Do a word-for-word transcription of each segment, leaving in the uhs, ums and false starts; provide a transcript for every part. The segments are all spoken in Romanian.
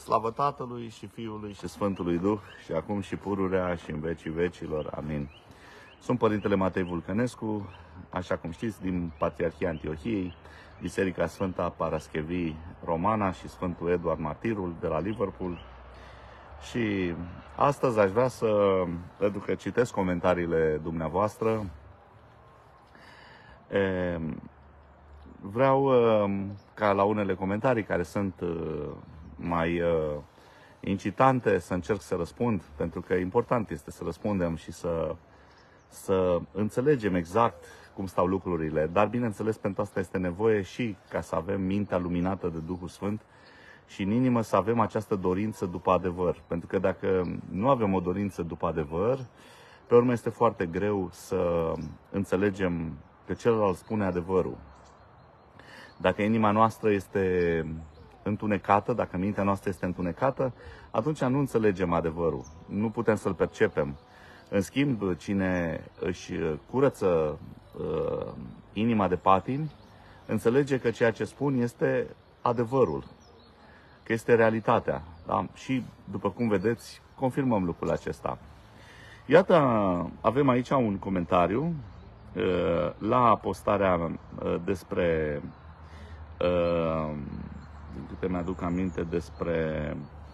Slavă Tatălui și Fiului și Sfântului Duh, și acum și pururea și în vecii vecilor. Amin. Sunt Părintele Matei Vulcănescu, așa cum știți, din Patriarhia Antiohiei, Biserica Sfânta Paraschevii Romana și Sfântul Eduard Martirul de la Liverpool. Și astăzi aș vrea să, pentru că citesc comentariile dumneavoastră, e, vreau ca la unele comentarii care sunt mai incitante să încerc să răspund, pentru că important este să răspundem și să, să înțelegem exact cum stau lucrurile. Dar bineînțeles, pentru asta este nevoie și ca să avem mintea luminată de Duhul Sfânt și în inimă să avem această dorință după adevăr. Pentru că dacă nu avem o dorință după adevăr, pe urmă este foarte greu să înțelegem că celălalt spune adevărul. Dacă inima noastră este întunecată, dacă mintea noastră este întunecată, atunci nu înțelegem adevărul, nu putem să-l percepem. În schimb, cine își curăță uh, inima de patimi, înțelege că ceea ce spun este adevărul, că este realitatea. Da? Și, după cum vedeți, confirmăm lucrul acesta. Iată, avem aici un comentariu uh, la postarea uh, despre Uh, din câte mi-aduc aminte, despre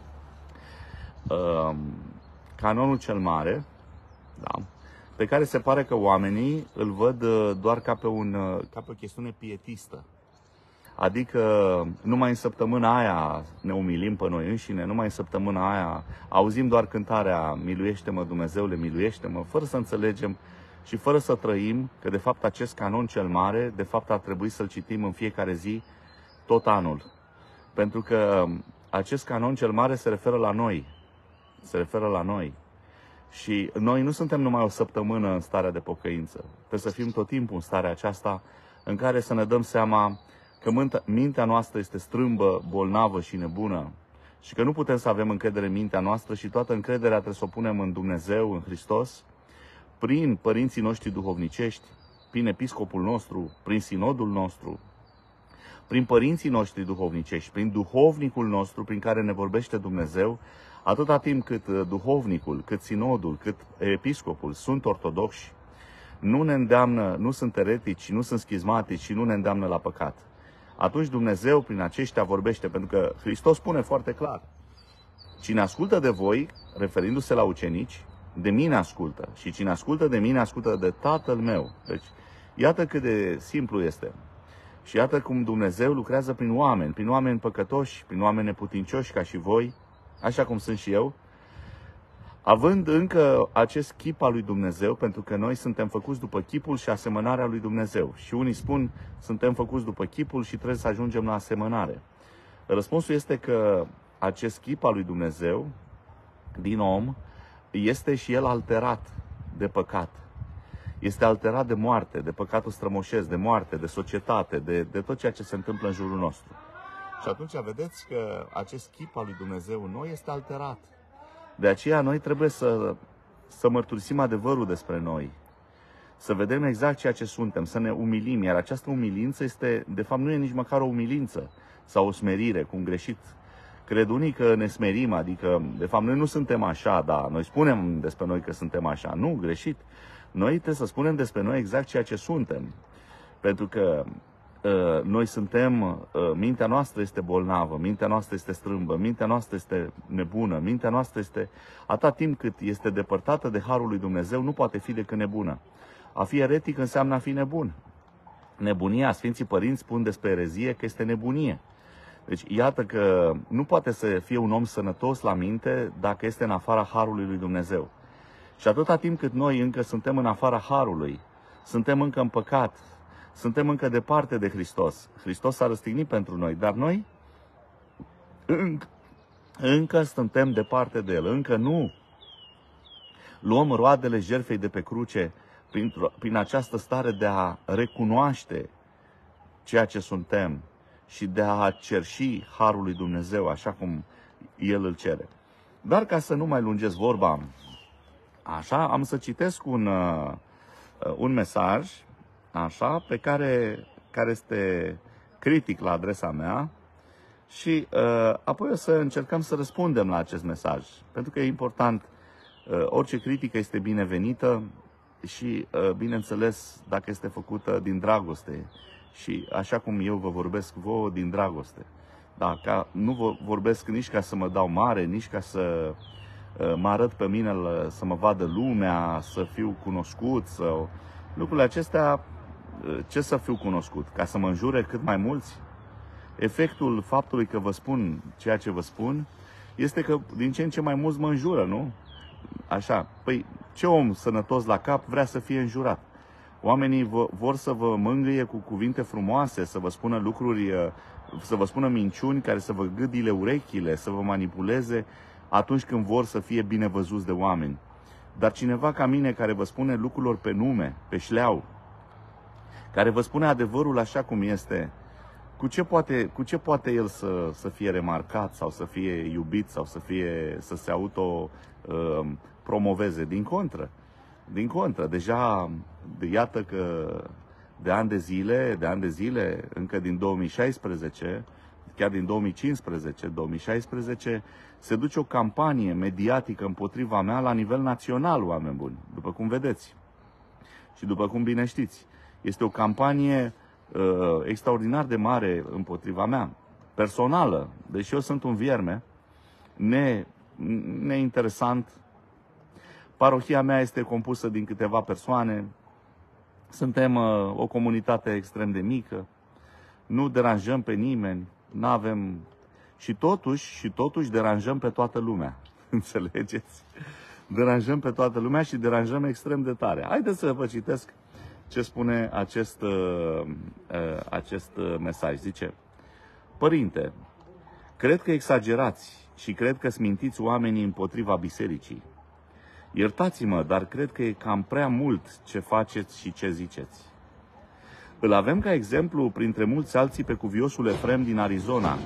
uh, canonul cel mare, da, pe care se pare că oamenii îl văd uh, doar ca pe, un, uh, ca pe o chestiune pietistă. Adică numai în săptămâna aia ne umilim pe noi înșine, numai în săptămâna aia auzim doar cântarea Miluiește-mă, Dumnezeule, miluiește-mă, fără să înțelegem și fără să trăim că de fapt acest canon cel mare, de fapt ar trebui să-l citim în fiecare zi, tot anul. Pentru că acest canon cel mare se referă la noi. Se referă la noi. Și noi nu suntem numai o săptămână în starea de pocăință. Trebuie să fim tot timpul în starea aceasta în care să ne dăm seama că mintea noastră este strâmbă, bolnavă și nebună. Și că nu putem să avem încredere în mintea noastră și toată încrederea trebuie să o punem în Dumnezeu, în Hristos, prin părinții noștri duhovnicești, prin episcopul nostru, prin sinodul nostru, prin părinții noștri duhovnicești, prin duhovnicul nostru prin care ne vorbește Dumnezeu, atâta timp cât duhovnicul, cât sinodul, cât episcopul sunt ortodoxi, nu ne îndeamnă, nu sunt eretici, nu sunt schizmatici și nu ne îndeamnă la păcat. Atunci Dumnezeu prin aceștia vorbește, pentru că Hristos spune foarte clar: cine ascultă de voi, referindu-se la ucenici, de mine ascultă, și cine ascultă de mine ascultă de Tatăl meu. Deci, iată cât de simplu este. Și iată cum Dumnezeu lucrează prin oameni, prin oameni păcătoși, prin oameni neputincioși ca și voi, așa cum sunt și eu, având încă acest chip al lui Dumnezeu, pentru că noi suntem făcuți după chipul și asemănarea lui Dumnezeu. Și unii spun, suntem făcuți după chipul și trebuie să ajungem la asemănare. Răspunsul este că acest chip al lui Dumnezeu, din om, este și el alterat de păcat. Este alterat de moarte, de păcatul strămoșesc, de moarte, de societate, de, de tot ceea ce se întâmplă în jurul nostru. Și atunci vedeți că acest chip al lui Dumnezeu în noi este alterat. De aceea noi trebuie să, să mărturisim adevărul despre noi, să vedem exact ceea ce suntem, să ne umilim. Iar această umilință este, de fapt, nu e nici măcar o umilință sau o smerire, cum greșit cred unii că ne smerim, adică, de fapt, noi nu suntem așa, dar noi spunem despre noi că suntem așa. Nu, greșit. Noi trebuie să spunem despre noi exact ceea ce suntem. Pentru că uh, noi suntem, uh, mintea noastră este bolnavă, mintea noastră este strâmbă, mintea noastră este nebună, mintea noastră este, atâta timp cât este depărtată de harul lui Dumnezeu, nu poate fi decât nebună. A fi eretic înseamnă a fi nebun. Nebunia, Sfinții Părinți spun despre erezie că este nebunie. Deci iată că nu poate să fie un om sănătos la minte dacă este în afara harului lui Dumnezeu. Și atâta timp cât noi încă suntem în afara harului, suntem încă în păcat, suntem încă departe de Hristos. Hristos s-a răstignit pentru noi, dar noi încă, încă suntem departe de El, încă nu luăm roadele jertfei de pe cruce prin, prin această stare de a recunoaște ceea ce suntem și de a cerși harul lui Dumnezeu așa cum El îl cere. Dar ca să nu mai lungesc vorba, așa, am să citesc un, uh, un mesaj, așa, pe care, care este critic la adresa mea, și uh, apoi o să încercăm să răspundem la acest mesaj. Pentru că e important, uh, orice critică este binevenită și, uh, bineînțeles, dacă este făcută din dragoste și așa cum eu vă vorbesc vouă din dragoste. Da, ca, nu vă vorbesc nici ca să mă dau mare, nici ca să uh, mă arăt pe mine, să mă vadă lumea, să fiu cunoscut. Sau... Lucrurile acestea, uh, ce să fiu cunoscut? Ca să mă înjure cât mai mulți? Efectul faptului că vă spun ceea ce vă spun este că din ce în ce mai mulți mă înjură, nu? Așa, păi ce om sănătos la cap vrea să fie înjurat? Oamenii vor să vă mângâie cu cuvinte frumoase, să vă spună lucruri, să vă spună minciuni care să vă gâdile urechile, să vă manipuleze atunci când vor să fie bine văzuți de oameni. Dar cineva ca mine care vă spune lucrurilor pe nume, pe șleau, care vă spune adevărul așa cum este, cu ce poate, cu ce poate el să, să fie remarcat sau să fie iubit sau să, fie, să se auto uh, promoveze? Din contră. Din contră. Deja, de, iată că de ani de zile, de ani de zile, încă din două mii șaisprezece, chiar din două mii cincisprezece, două mii șaisprezece, se duce o campanie mediatică împotriva mea la nivel național, oameni buni, după cum vedeți. Și după cum bine știți. Este o campanie uh, extraordinar de mare împotriva mea, personală, deși eu sunt un vierme, ne, neinteresant. Parohia mea este compusă din câteva persoane, suntem uh, o comunitate extrem de mică, nu deranjăm pe nimeni, nu avem... Și totuși, și totuși deranjăm pe toată lumea, înțelegeți? Deranjăm pe toată lumea și deranjăm extrem de tare. Haideți să vă citesc ce spune acest, uh, acest mesaj. Zice: Părinte, cred că exagerați și cred că smintiți oamenii împotriva bisericii. Iertați-mă, dar cred că e cam prea mult ce faceți și ce ziceți. Îl avem ca exemplu printre mulți alții pe cuviosul Efrem din Arizona,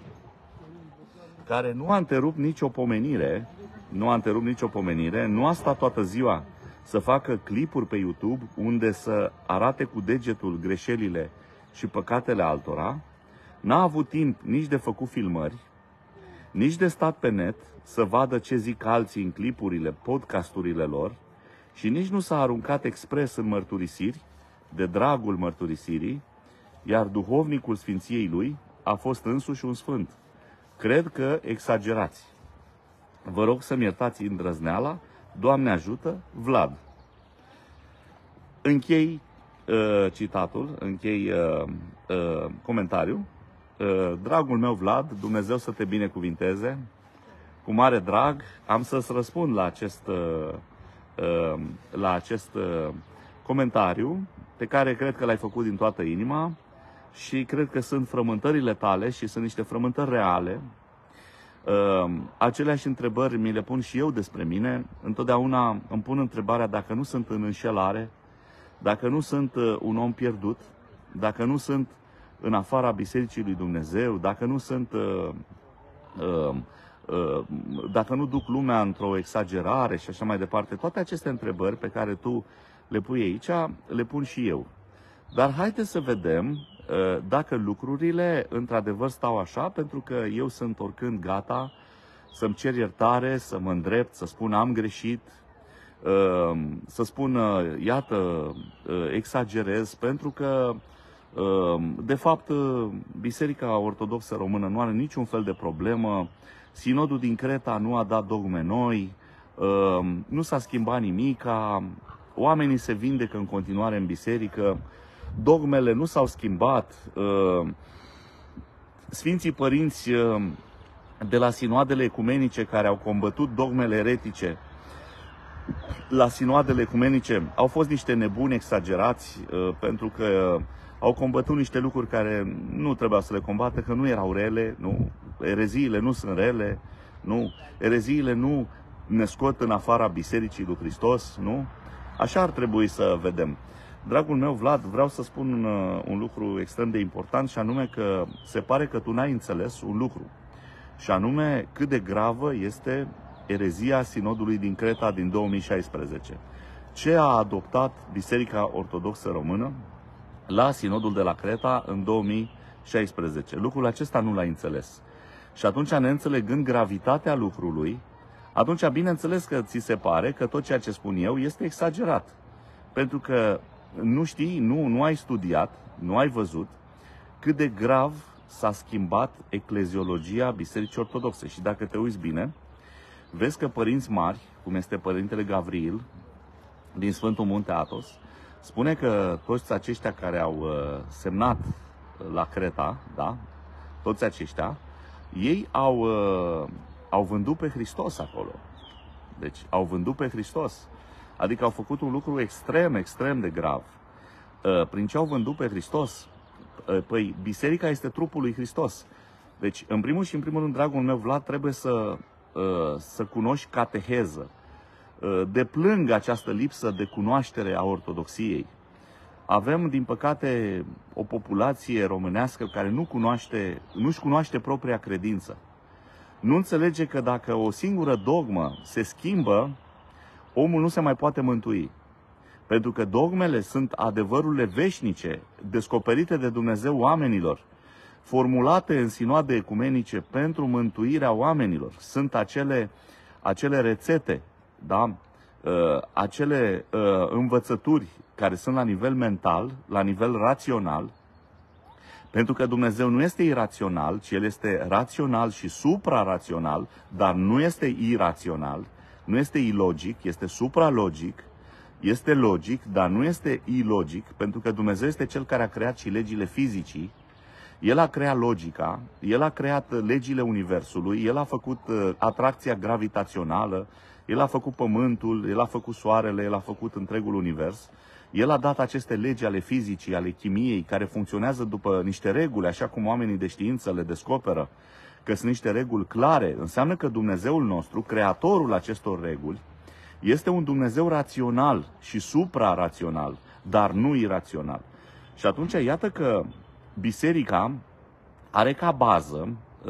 care nu a întrerupt nicio pomenire, nu a întrerupt nicio pomenire, nu a stat toată ziua să facă clipuri pe YouTube unde să arate cu degetul greșelile și păcatele altora, n-a avut timp nici de făcut filmări, nici de stat pe net să vadă ce zic alții în clipurile, podcasturile lor și nici nu s-a aruncat expres în mărturisiri, de dragul mărturisirii, iar duhovnicul sfinției lui a fost însuși un sfânt. Cred că exagerați. Vă rog să-mi iertați îndrăzneala. Doamne ajută, Vlad. Închei uh, citatul, închei uh, uh, comentariul. Uh, dragul meu Vlad, Dumnezeu să te binecuvinteze. Cu mare drag am să-ți răspund la acest, uh, uh, la acest uh, comentariu pe care cred că l-ai făcut din toată inima și cred că sunt frământările tale și sunt niște frământări reale. Uh, aceleași întrebări mi le pun și eu despre mine. Întotdeauna îmi pun întrebarea dacă nu sunt în înșelare, dacă nu sunt uh, un om pierdut, dacă nu sunt în afara Bisericii lui Dumnezeu, dacă nu sunt, uh, uh, uh, dacă nu duc lumea într-o exagerare și așa mai departe. Toate aceste întrebări pe care tu le pui aici, le pun și eu. Dar haideți să vedem dacă lucrurile într-adevăr stau așa, pentru că eu sunt oricând gata să-mi cer iertare, să mă îndrept, să spun am greșit, să spun iată, exagerez, pentru că de fapt Biserica Ortodoxă Română nu are niciun fel de problemă, Sinodul din Creta nu a dat dogme noi, nu s-a schimbat nimica, oamenii se vindecă în continuare în biserică, dogmele nu s-au schimbat, Sfinții Părinți de la sinoadele ecumenice care au combătut dogmele eretice, la sinoadele ecumenice au fost niște nebuni exagerați, pentru că au combătut niște lucruri care nu trebuia să le combată, că nu erau rele, nu, ereziile nu sunt rele, nu, ereziile nu ne scot în afara Bisericii lui Hristos, nu? Așa ar trebui să vedem. Dragul meu Vlad, vreau să spun un, un lucru extrem de important și anume că se pare că tu n-ai înțeles un lucru. Și anume cât de gravă este erezia Sinodului din Creta din două mii șaisprezece. Ce a adoptat Biserica Ortodoxă Română la Sinodul de la Creta în două mii șaisprezece. Lucrul acesta nu l-ai înțeles. Și atunci, neînțelegând gravitatea lucrului, atunci bineînțeles că ți se pare că tot ceea ce spun eu este exagerat. Pentru că nu știi, nu, nu ai studiat, nu ai văzut cât de grav s-a schimbat ecleziologia Bisericii Ortodoxe. Și dacă te uiți bine, vezi că părinți mari, cum este Părintele Gavril, din Sfântul Munte Athos, spune că toți aceștia care au uh, semnat la Creta, da, toți aceștia, ei au, uh, au vândut pe Hristos acolo. Deci au vândut pe Hristos. Adică au făcut un lucru extrem, extrem de grav. Uh, prin ce au vândut pe Hristos? Uh, păi, biserica este trupul lui Hristos. Deci, în primul și în primul rând, dragul meu Vlad, trebuie să, uh, să cunoști cateheză. Uh, deplâng această lipsă de cunoaștere a ortodoxiei. Avem, din păcate, o populație românească care nu cunoaște, nu-și cunoaște propria credință. Nu înțelege că dacă o singură dogmă se schimbă, omul nu se mai poate mântui. Pentru că dogmele sunt adevărurile veșnice, descoperite de Dumnezeu oamenilor, formulate în sinoade ecumenice pentru mântuirea oamenilor. Sunt acele, acele rețete, da? uh, acele uh, învățături care sunt la nivel mental, la nivel rațional, pentru că Dumnezeu nu este irațional, ci El este rațional și suprarațional, dar nu este irațional, nu este ilogic, este supralogic, este logic, dar nu este ilogic, pentru că Dumnezeu este Cel care a creat și legile fizicii. El a creat logica, El a creat legile Universului, El a făcut atracția gravitațională, El a făcut Pământul, El a făcut Soarele, El a făcut întregul Univers. El a dat aceste legi ale fizicii, ale chimiei, care funcționează după niște reguli, așa cum oamenii de știință le descoperă, că sunt niște reguli clare. Înseamnă că Dumnezeul nostru, creatorul acestor reguli, este un Dumnezeu rațional și suprarațional, dar nu irațional. Și atunci, iată că biserica are ca bază,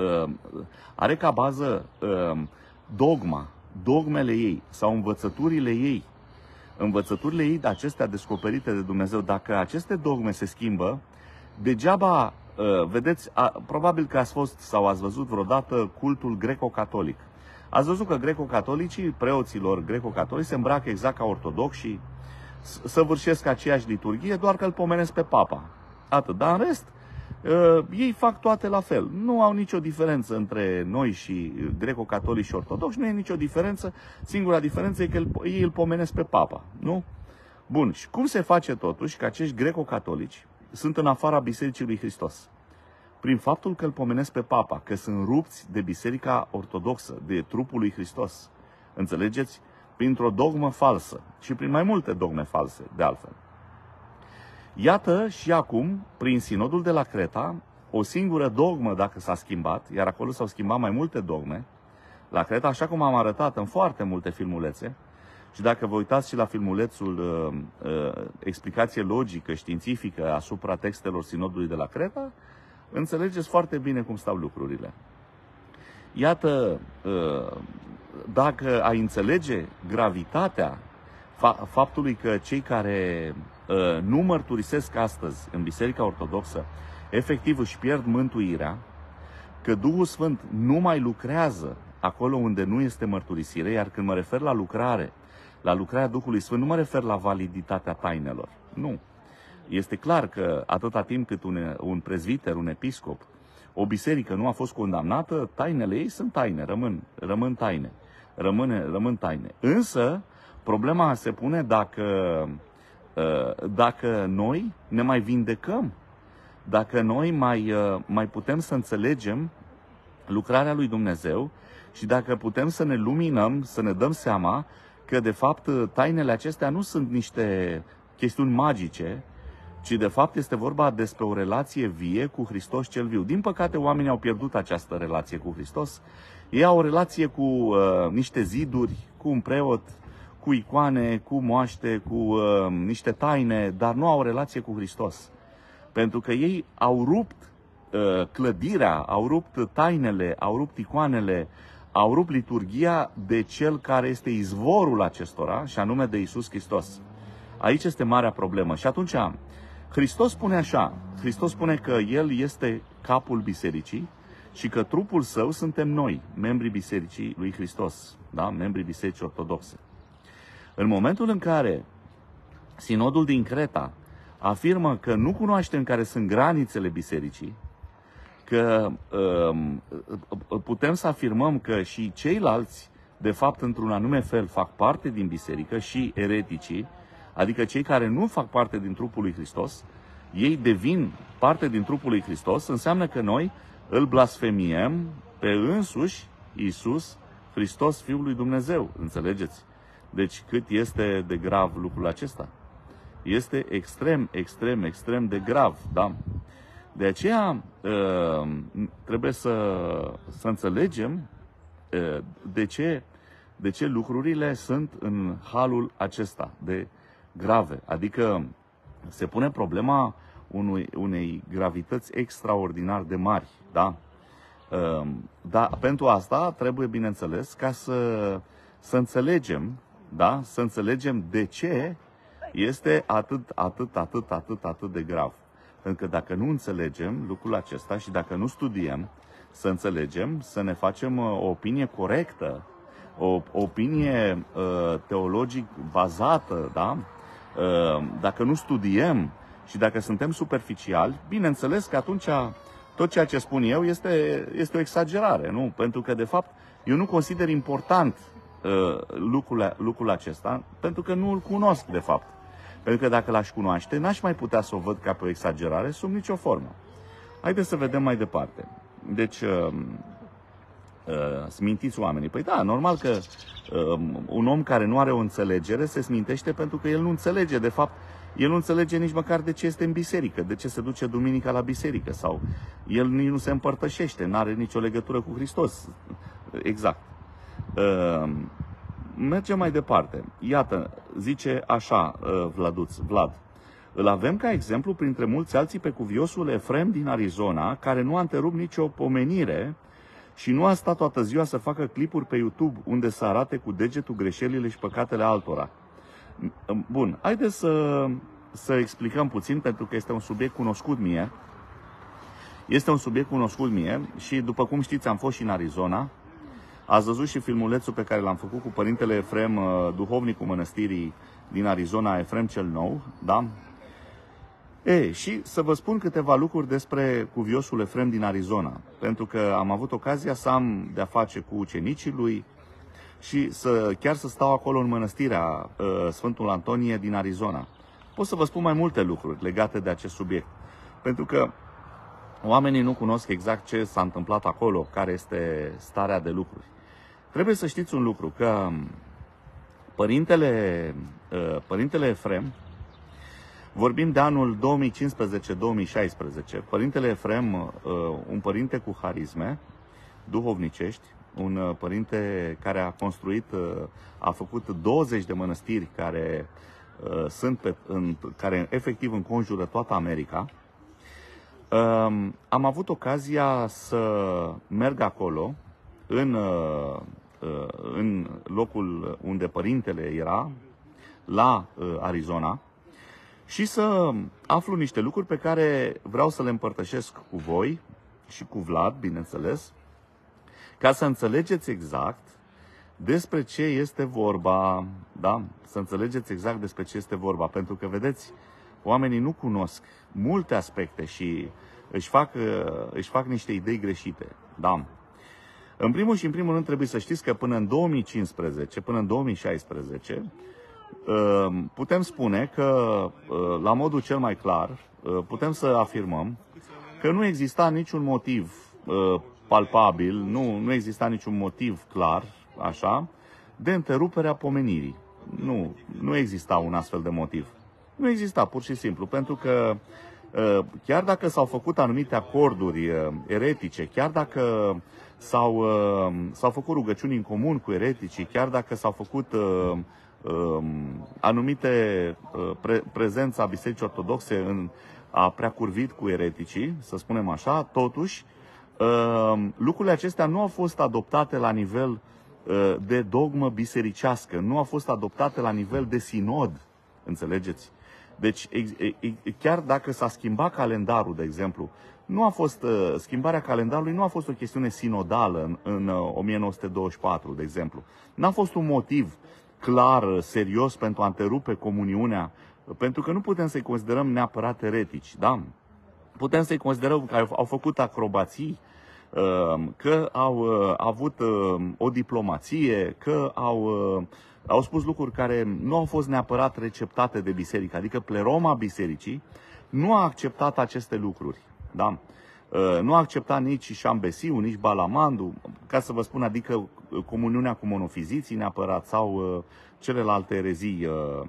are ca bază dogma, dogmele ei sau învățăturile ei. Învățăturile ei, acestea descoperite de Dumnezeu, dacă aceste dogme se schimbă, degeaba, vedeți, probabil că ați fost sau ați văzut vreodată cultul greco-catolic. Ați văzut că greco-catolicii, preoților greco-catolici, se îmbracă exact ca ortodoxi, săvârșesc aceeași liturghie, doar că îl pomenesc pe papa. Atât. Dar în rest, ei fac toate la fel. Nu au nicio diferență între noi și greco-catolici și ortodoxi, nu e nicio diferență. Singura diferență e că ei îl pomenesc pe papa. Nu? Bun. Și cum se face totuși că acești greco-catolici sunt în afara Bisericii lui Hristos? Prin faptul că îl pomenesc pe papa, că sunt rupți de Biserica Ortodoxă, de trupul lui Hristos. Înțelegeți? Printr-o dogmă falsă și prin mai multe dogme false, de altfel. Iată și acum, prin sinodul de la Creta, o singură dogmă dacă s-a schimbat, iar acolo s-au schimbat mai multe dogme, la Creta, așa cum am arătat în foarte multe filmulețe, și dacă vă uitați și la filmulețul uh, uh, explicație logică, științifică asupra textelor sinodului de la Creta, înțelegeți foarte bine cum stau lucrurile. Iată, uh, dacă ai înțelege gravitatea fa- faptului că cei care uh, nu mărturisesc astăzi în Biserica Ortodoxă, efectiv își pierd mântuirea, că Duhul Sfânt nu mai lucrează acolo unde nu este mărturisire, iar când mă refer la lucrare, la lucrarea Duhului Sfânt, nu mă refer la validitatea tainelor. Nu. Este clar că atâta timp cât un, un prezbiter, un episcop, o biserică nu a fost condamnată, tainele ei sunt taine, rămân, rămân taine, rămâne, rămân taine. Însă, problema se pune dacă, dacă noi ne mai vindecăm, dacă noi mai, mai putem să înțelegem lucrarea lui Dumnezeu și dacă putem să ne luminăm, să ne dăm seama că de fapt tainele acestea nu sunt niște chestiuni magice, ci de fapt este vorba despre o relație vie cu Hristos cel viu. Din păcate, oamenii au pierdut această relație cu Hristos. Ei au o relație cu uh, niște ziduri, cu un preot, cu icoane, cu moaște, cu uh, niște taine, dar nu au o relație cu Hristos. Pentru că ei au rupt uh, clădirea, au rupt tainele, au rupt icoanele, au rupt liturghia de cel care este izvorul acestora, și anume de Iisus Hristos. Aici este marea problemă. Și atunci, Hristos spune așa, Hristos spune că El este capul bisericii și că trupul său suntem noi, membrii bisericii lui Hristos, da? Membrii bisericii ortodoxe. În momentul în care Sinodul din Creta afirmă că nu cunoaștem care sunt granițele bisericii, că um, putem să afirmăm că și ceilalți, de fapt, într-un anume fel, fac parte din biserică, și ereticii, adică cei care nu fac parte din trupul lui Hristos, ei devin parte din trupul lui Hristos, înseamnă că noi îl blasfemiem pe însuși Iisus Hristos, Fiul lui Dumnezeu. Înțelegeți? Deci cât este de grav lucrul acesta? Este extrem, extrem, extrem de grav, da? De aceea trebuie să, să înțelegem de ce, de ce lucrurile sunt în halul acesta de grave. Adică se pune problema unui, unei gravități extraordinar de mari, da? Dar pentru asta trebuie, bineînțeles, ca să, să înțelegem, da? Să înțelegem de ce este atât, atât, atât, atât, atât de grav. Pentru că dacă nu înțelegem lucrul acesta și dacă nu studiem, să înțelegem, să ne facem o opinie corectă, o opinie uh, teologic bazată, da? Uh, dacă nu studiem și dacă suntem superficiali, bineînțeles că atunci tot ceea ce spun eu este, este o exagerare, nu? Pentru că, de fapt, eu nu consider important uh, lucrul, lucrul acesta, pentru că nu îl cunosc, de fapt. Pentru că dacă l-aș cunoaște, n-aș mai putea să o văd ca pe o exagerare sub nicio formă. Haideți să vedem mai departe. Deci, uh, uh, smintiți oamenii. Păi da, normal că uh, un om care nu are o înțelegere se smintește pentru că el nu înțelege. De fapt, el nu înțelege nici măcar de ce este în biserică, de ce se duce duminica la biserică, sau el nici nu se împărtășește, nu are nicio legătură cu Hristos. Exact. Uh, Mergem mai departe. Iată, zice așa Vladuț, Vlad. Îl avem ca exemplu printre mulți alții pe cuviosul Efrem din Arizona, care nu a întrerupt nicio pomenire și nu a stat toată ziua să facă clipuri pe YouTube unde să arate cu degetul greșelile și păcatele altora. Bun, haideți să, să explicăm puțin, pentru că este un subiect cunoscut mie. Este un subiect cunoscut mie și, după cum știți, am fost și în Arizona. Ați văzut și filmulețul pe care l-am făcut cu părintele Efrem, duhovnicul mănăstirii din Arizona, Efrem cel Nou, da? E, și să vă spun câteva lucruri despre cuviosul Efrem din Arizona, pentru că am avut ocazia să am de-a face cu ucenicii lui și să, chiar să stau acolo în mănăstirea uh, Sfântul Antonie din Arizona. Pot să vă spun mai multe lucruri legate de acest subiect, pentru că oamenii nu cunosc exact ce s-a întâmplat acolo, care este starea de lucruri. Trebuie să știți un lucru, că părintele, părintele Efrem, vorbim de anul două mii cincisprezece două mii șaisprezece, părintele Efrem, un părinte cu harisme duhovnicești, un părinte care a construit, a făcut douăzeci de mănăstiri care sunt pe, în, care efectiv înconjură toată America. Am avut ocazia să merg acolo, în, în locul unde părintele era, la Arizona, și să aflu niște lucruri pe care vreau să le împărtășesc cu voi și cu Vlad, bineînțeles, ca să înțelegeți exact despre ce este vorba, da? Să înțelegeți exact despre ce este vorba, pentru că, vedeți, oamenii nu cunosc multe aspecte și își fac, își fac niște idei greșite. Da. În primul și în primul rând trebuie să știți că până în două mii cincisprezece, până în două mii șaisprezece, putem spune că, la modul cel mai clar, putem să afirmăm că nu exista niciun motiv palpabil, nu, nu exista niciun motiv clar, așa, de întreruperea pomenirii. Nu, nu exista un astfel de motiv. Nu exista, pur și simplu, pentru că chiar dacă s-au făcut anumite acorduri eretice, chiar dacă s-au, s-au făcut rugăciuni în comun cu ereticii, chiar dacă s-au făcut anumite pre, prezența Bisericii Ortodoxe în, a preacurvit cu ereticii, să spunem așa, totuși lucrurile acestea nu au fost adoptate la nivel de dogmă bisericească, nu au fost adoptate la nivel de sinod, înțelegeți? Deci, chiar dacă s-a schimbat calendarul, de exemplu, nu a fost, schimbarea calendarului nu a fost o chestiune sinodală în, în o mie nouă sute douăzeci și patru, de exemplu. N-a fost un motiv clar, serios pentru a întrerupe comuniunea, pentru că nu putem să-i considerăm neapărat eretici, da? Putem să-i considerăm că au făcut acrobații, că au avut o diplomație, că au, au spus lucruri care nu au fost neapărat receptate de biserică, adică pleroma bisericii nu a acceptat aceste lucruri. Da? Nu a acceptat nici Șambesiu, nici Balamandu, ca să vă spun, adică comuniunea cu monofiziții neapărat sau celelalte erezii.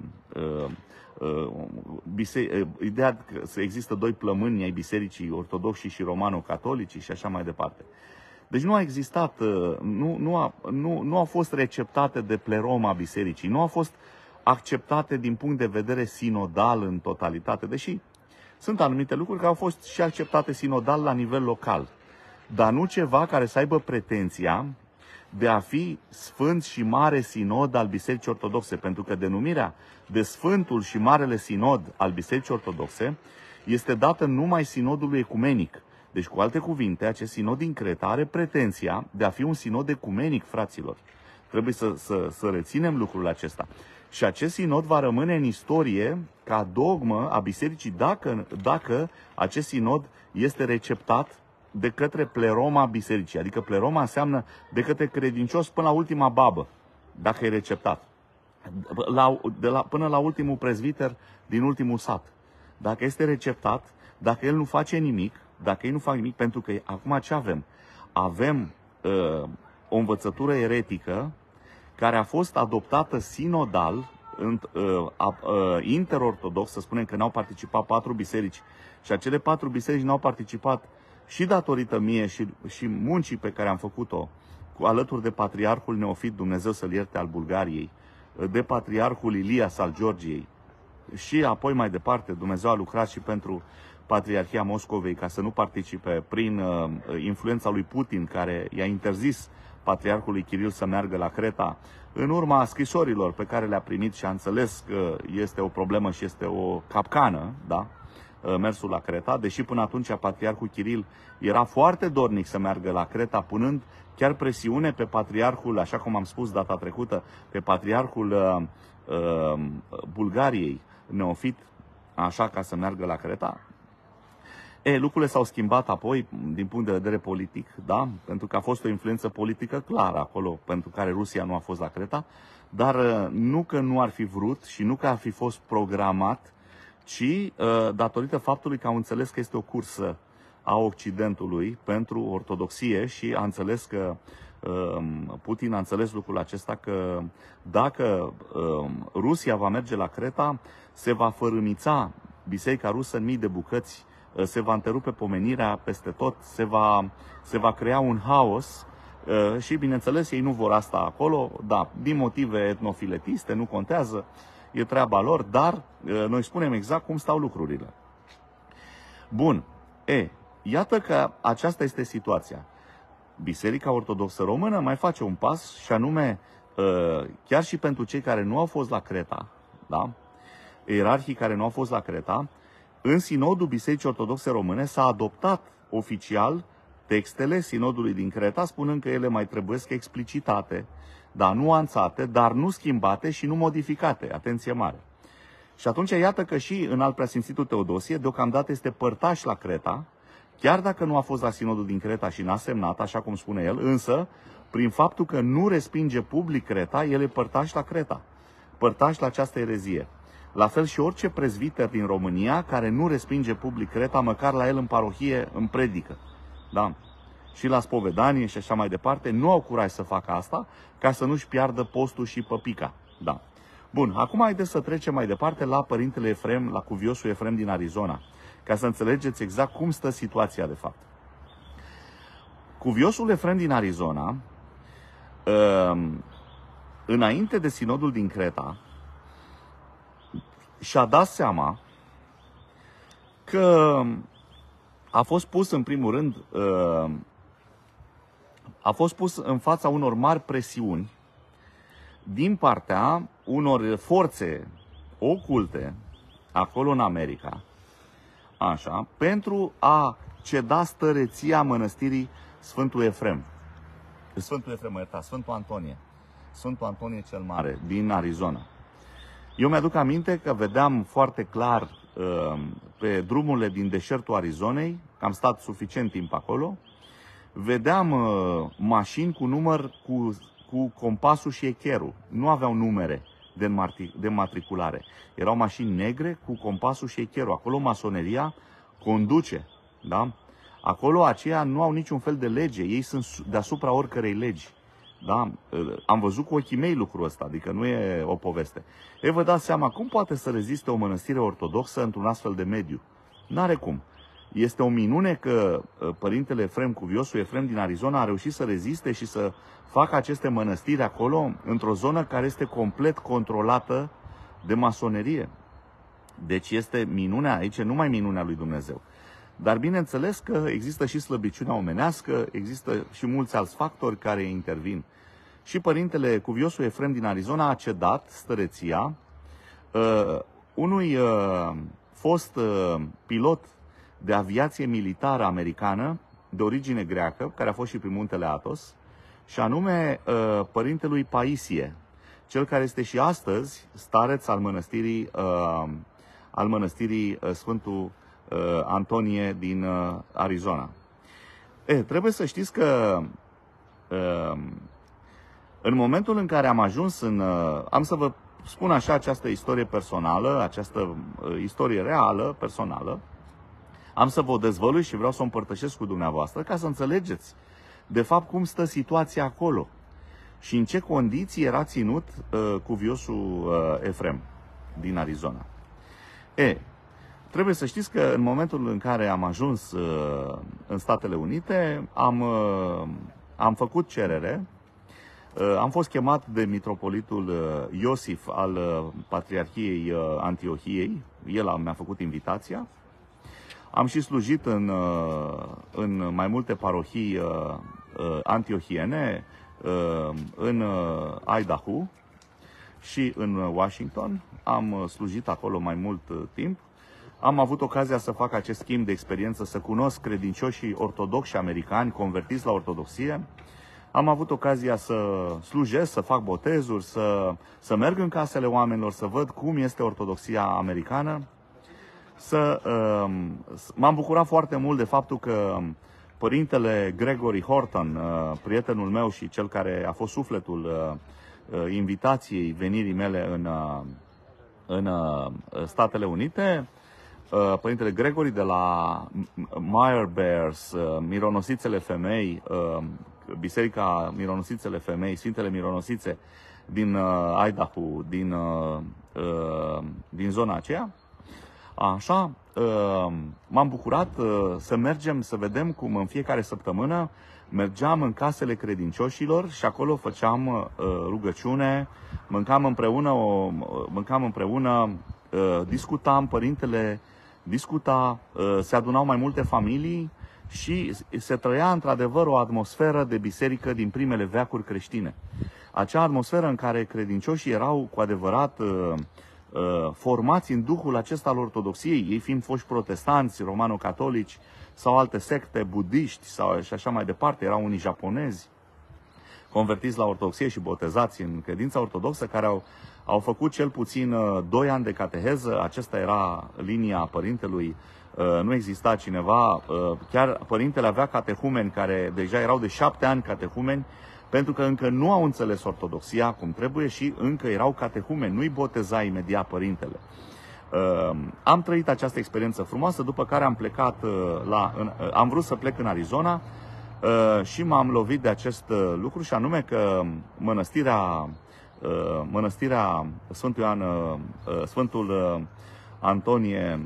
Ideea că există doi plămâni ai bisericii ortodoxi și romano-catolicii și așa mai departe. Deci nu a existat, nu, nu, a, nu, nu au fost receptate de pleroma bisericii, nu au fost acceptate din punct de vedere sinodal în totalitate, deși sunt anumite lucruri care au fost și acceptate sinodal la nivel local, dar nu ceva care să aibă pretenția de a fi Sfânt și Mare Sinod al Bisericii Ortodoxe, pentru că denumirea de Sfântul și Marele Sinod al Bisericii Ortodoxe este dată numai Sinodului Ecumenic. Deci, cu alte cuvinte, acest sinod din Creta are pretenția de a fi un sinod ecumenic, fraților. Trebuie să, să, să reținem lucrul acesta. Și acest sinod va rămâne în istorie ca dogmă a bisericii dacă, dacă acest sinod este receptat de către pleroma bisericii. Adică pleroma înseamnă de către credincios până la ultima babă, dacă e receptat. La, de la, până la ultimul prezbiter din ultimul sat. Dacă este receptat, dacă el nu face nimic, dacă ei nu fac nimic, pentru că acum ce avem? Avem uh, o învățătură eretică care a fost adoptată sinodal, uh, uh, interortodox, să spunem că n-au participat patru biserici și acele patru biserici n-au participat și datorită mie și, și muncii pe care am făcut-o cu alături de Patriarhul Neofit, Dumnezeu să-l ierte, al Bulgariei, de Patriarhul Ilias al Georgiei și apoi mai departe Dumnezeu a lucrat și pentru Patriarhia Moscovei ca să nu participe prin uh, influența lui Putin, care i-a interzis Patriarhului Kiril să meargă la Creta, în urma scrisorilor pe care le-a primit și a înțeles că este o problemă și este o capcană, da? Mersul la Creta, deși până atunci Patriarhul Kiril era foarte dornic să meargă la Creta, punând chiar presiune pe Patriarhul, așa cum am spus data trecută, pe Patriarhul uh, uh, Bulgariei, Neofit, așa, ca să meargă la Creta. E, lucrurile s-au schimbat apoi din punct de vedere politic, da? Pentru că a fost o influență politică clară acolo, pentru care Rusia nu a fost la Creta, dar nu că nu ar fi vrut și nu că ar fi fost programat, ci datorită faptului că au înțeles că este o cursă a Occidentului pentru ortodoxie și a înțeles că Putin a înțeles lucrul acesta, că dacă Rusia va merge la Creta, se va fărâmița biserica rusă în mii de bucăți, se va întrerupe pomenirea peste tot, se va, se va crea un haos și, bineînțeles, ei nu vor asta acolo, da, din motive etnofiletiste, nu contează, e treaba lor, dar noi spunem exact cum stau lucrurile. Bun, e, iată că aceasta este situația. Biserica Ortodoxă Română mai face un pas și anume, chiar și pentru cei care nu au fost la Creta, da? Ierarhii care nu au fost la Creta, în Sinodul Bisericii Ortodoxe Române s-a adoptat oficial textele Sinodului din Creta, spunând că ele mai trebuiesc explicitate, da, nuanțate, dar nu schimbate și nu modificate. Atenție mare! Și atunci iată că și în Al Preasfințitul Teodosie deocamdată este părtaș la Creta, chiar dacă nu a fost la Sinodul din Creta și n-a semnat, așa cum spune el, însă, prin faptul că nu respinge public Creta, el e părtaș la Creta, părtaș la această erezie. La fel și orice prezbiter din România care nu respinge public Creta, măcar la el în parohie, în predică. Da? Și la spovedanie și așa mai departe, nu au curaj să facă asta, ca să nu-și piardă postul și păpica. Da. Bun, acum haideți să trecem mai departe la Părintele Efrem, la cuviosul Efrem din Arizona, ca să înțelegeți exact cum stă situația de fapt. Cuviosul Efrem din Arizona, înainte de Sinodul din Creta, și-a dat seama că a fost pus în primul rând, a fost pus în fața unor mari presiuni din partea unor forțe oculte acolo în America, așa, pentru a ceda stăreția mănăstirii Sfântul Efrem. Sfântul Efrem, mă iertați, Sfântul Antonie. Sfântul Antonie cel Mare, din Arizona. Eu mi-aduc aminte că vedeam foarte clar uh, pe drumurile din deșertul Arizonei, că am stat suficient timp acolo, vedeam uh, mașini cu număr, cu, cu compasul și echerul. Nu aveau numere de, de matriculare. Erau mașini negre cu compasul și echerul. Acolo masoneria conduce, da? Acolo aceia nu au niciun fel de lege, ei sunt deasupra oricărei legi. Da? Am văzut cu ochii mei lucrul ăsta, adică nu e o poveste. Ei, vă dați seama, cum poate să reziste o mănăstire ortodoxă într-un astfel de mediu? N-are cum. Este o minune că părintele Efrem, cuviosul Efrem din Arizona, a reușit să reziste și să facă aceste mănăstiri acolo, într-o zonă care este complet controlată de masonerie. Deci este minunea, aici numai minunea lui Dumnezeu. Dar bineînțeles că există și slăbiciunea omenească, există și mulți alți factori care intervin. Și părintele cuviosul Efrem din Arizona a cedat stăreția uh, unui uh, fost uh, pilot de aviație militară americană de origine greacă, care a fost și prin muntele Athos, și anume uh, părintelui Paisie, cel care este și astăzi stareț al mănăstirii, uh, al mănăstirii uh, Sfântul Antonie din Arizona. E, trebuie să știți că în momentul în care am ajuns în... Am să vă spun așa această istorie personală, această istorie reală, personală. Am să vă dezvălui și vreau să o împărtășesc cu dumneavoastră ca să înțelegeți de fapt cum stă situația acolo și în ce condiții era ținut cuviosul Efrem din Arizona. E, trebuie să știți că în momentul în care am ajuns uh, în Statele Unite, am, uh, am făcut cerere, uh, am fost chemat de mitropolitul uh, Iosif al uh, Patriarhiei uh, Antiohiei, el a, mi-a făcut invitația. Am și slujit în, uh, în mai multe parohii uh, uh, antiohiene, uh, în uh, Idaho și în Washington. Am slujit acolo mai mult uh, timp. Am avut ocazia să fac acest schimb de experiență, să cunosc credincioșii ortodoxi americani convertiți la ortodoxie. Am avut ocazia să slujesc, să fac botezuri, să, să merg în casele oamenilor, să văd cum este ortodoxia americană. Să, uh, m-am bucurat foarte mult de faptul că părintele Gregory Horton, uh, prietenul meu și cel care a fost sufletul uh, uh, invitației venirii mele în, uh, în uh, Statele Unite, Părintele Gregory de la Meyer Bears, Mironosițele Femei, Biserica Mironosițele Femei, Sfintele Mironosițe din Idaho, din, din zona aceea. Așa, m-am bucurat să mergem, să vedem cum în fiecare săptămână mergeam în casele credincioșilor și acolo făceam rugăciune, mâncam împreună, mâncam împreună, discutam, părintele discuta, se adunau mai multe familii și se trăia într-adevăr o atmosferă de biserică din primele veacuri creștine. Acea atmosferă în care credincioșii erau cu adevărat formați în duhul acesta al ortodoxiei, ei fiind foști protestanți, romano-catolici sau alte secte, budiști sau și așa mai departe, erau unii japonezi convertiți la ortodoxie și botezați în credința ortodoxă, care au Au făcut cel puțin doi ani de cateheză, acesta era linia părintelui, nu exista cineva, chiar părintele avea catehumeni care deja erau de șapte ani catehumeni, pentru că încă nu au înțeles ortodoxia cum trebuie și încă erau catehumeni, nu-i boteza imediat părintele. Am trăit această experiență frumoasă, după care am plecat la, am vrut să plec în Arizona și m-am lovit de acest lucru și anume că mănăstirea Mănăstirea Sfântul, Ioan, Sfântul Antonie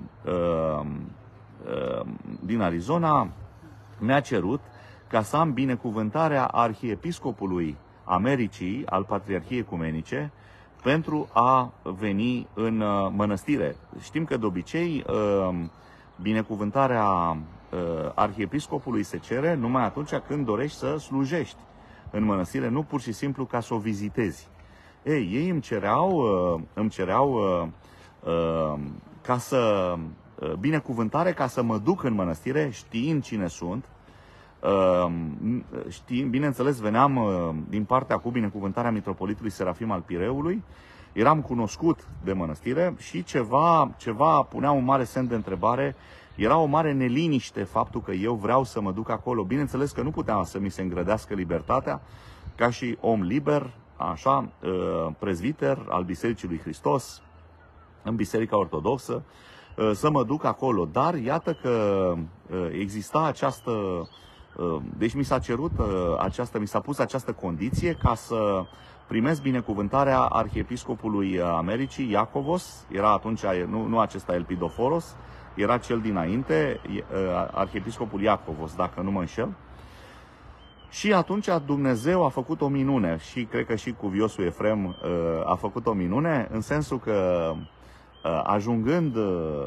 din Arizona mi-a cerut ca să am binecuvântarea arhiepiscopului Americii al Patriarhiei Ecumenice pentru a veni în mănăstire. Știm că de obicei binecuvântarea arhiepiscopului se cere numai atunci când dorești să slujești în mănăstire, nu pur și simplu ca să o vizitezi. Ei, ei îmi cereau, îmi cereau ca să, binecuvântare ca să mă duc în mănăstire știind cine sunt. Știind, bineînțeles, veneam din partea cu binecuvântarea mitropolitului Serafim al Pireului, eram cunoscut de mănăstire și ceva, ceva punea un mare semn de întrebare. Era o mare neliniște faptul că eu vreau să mă duc acolo. Bineînțeles că nu puteam să mi se îngrădească libertatea, ca și om liber, așa, prezbiter al Bisericii lui Hristos, în Biserica Ortodoxă, să mă duc acolo. Dar iată că exista această... Deci mi s-a cerut această, mi s-a pus această condiție ca să primesc binecuvântarea arhiepiscopului Americii, Iacovos. Era atunci, nu, nu acesta Elpidoforos, era cel dinainte, arhiepiscopul Iacovos, dacă nu mă înșel. Și atunci Dumnezeu a făcut o minune și cred că și cuviosul Efrem a făcut o minune, în sensul că ajungând,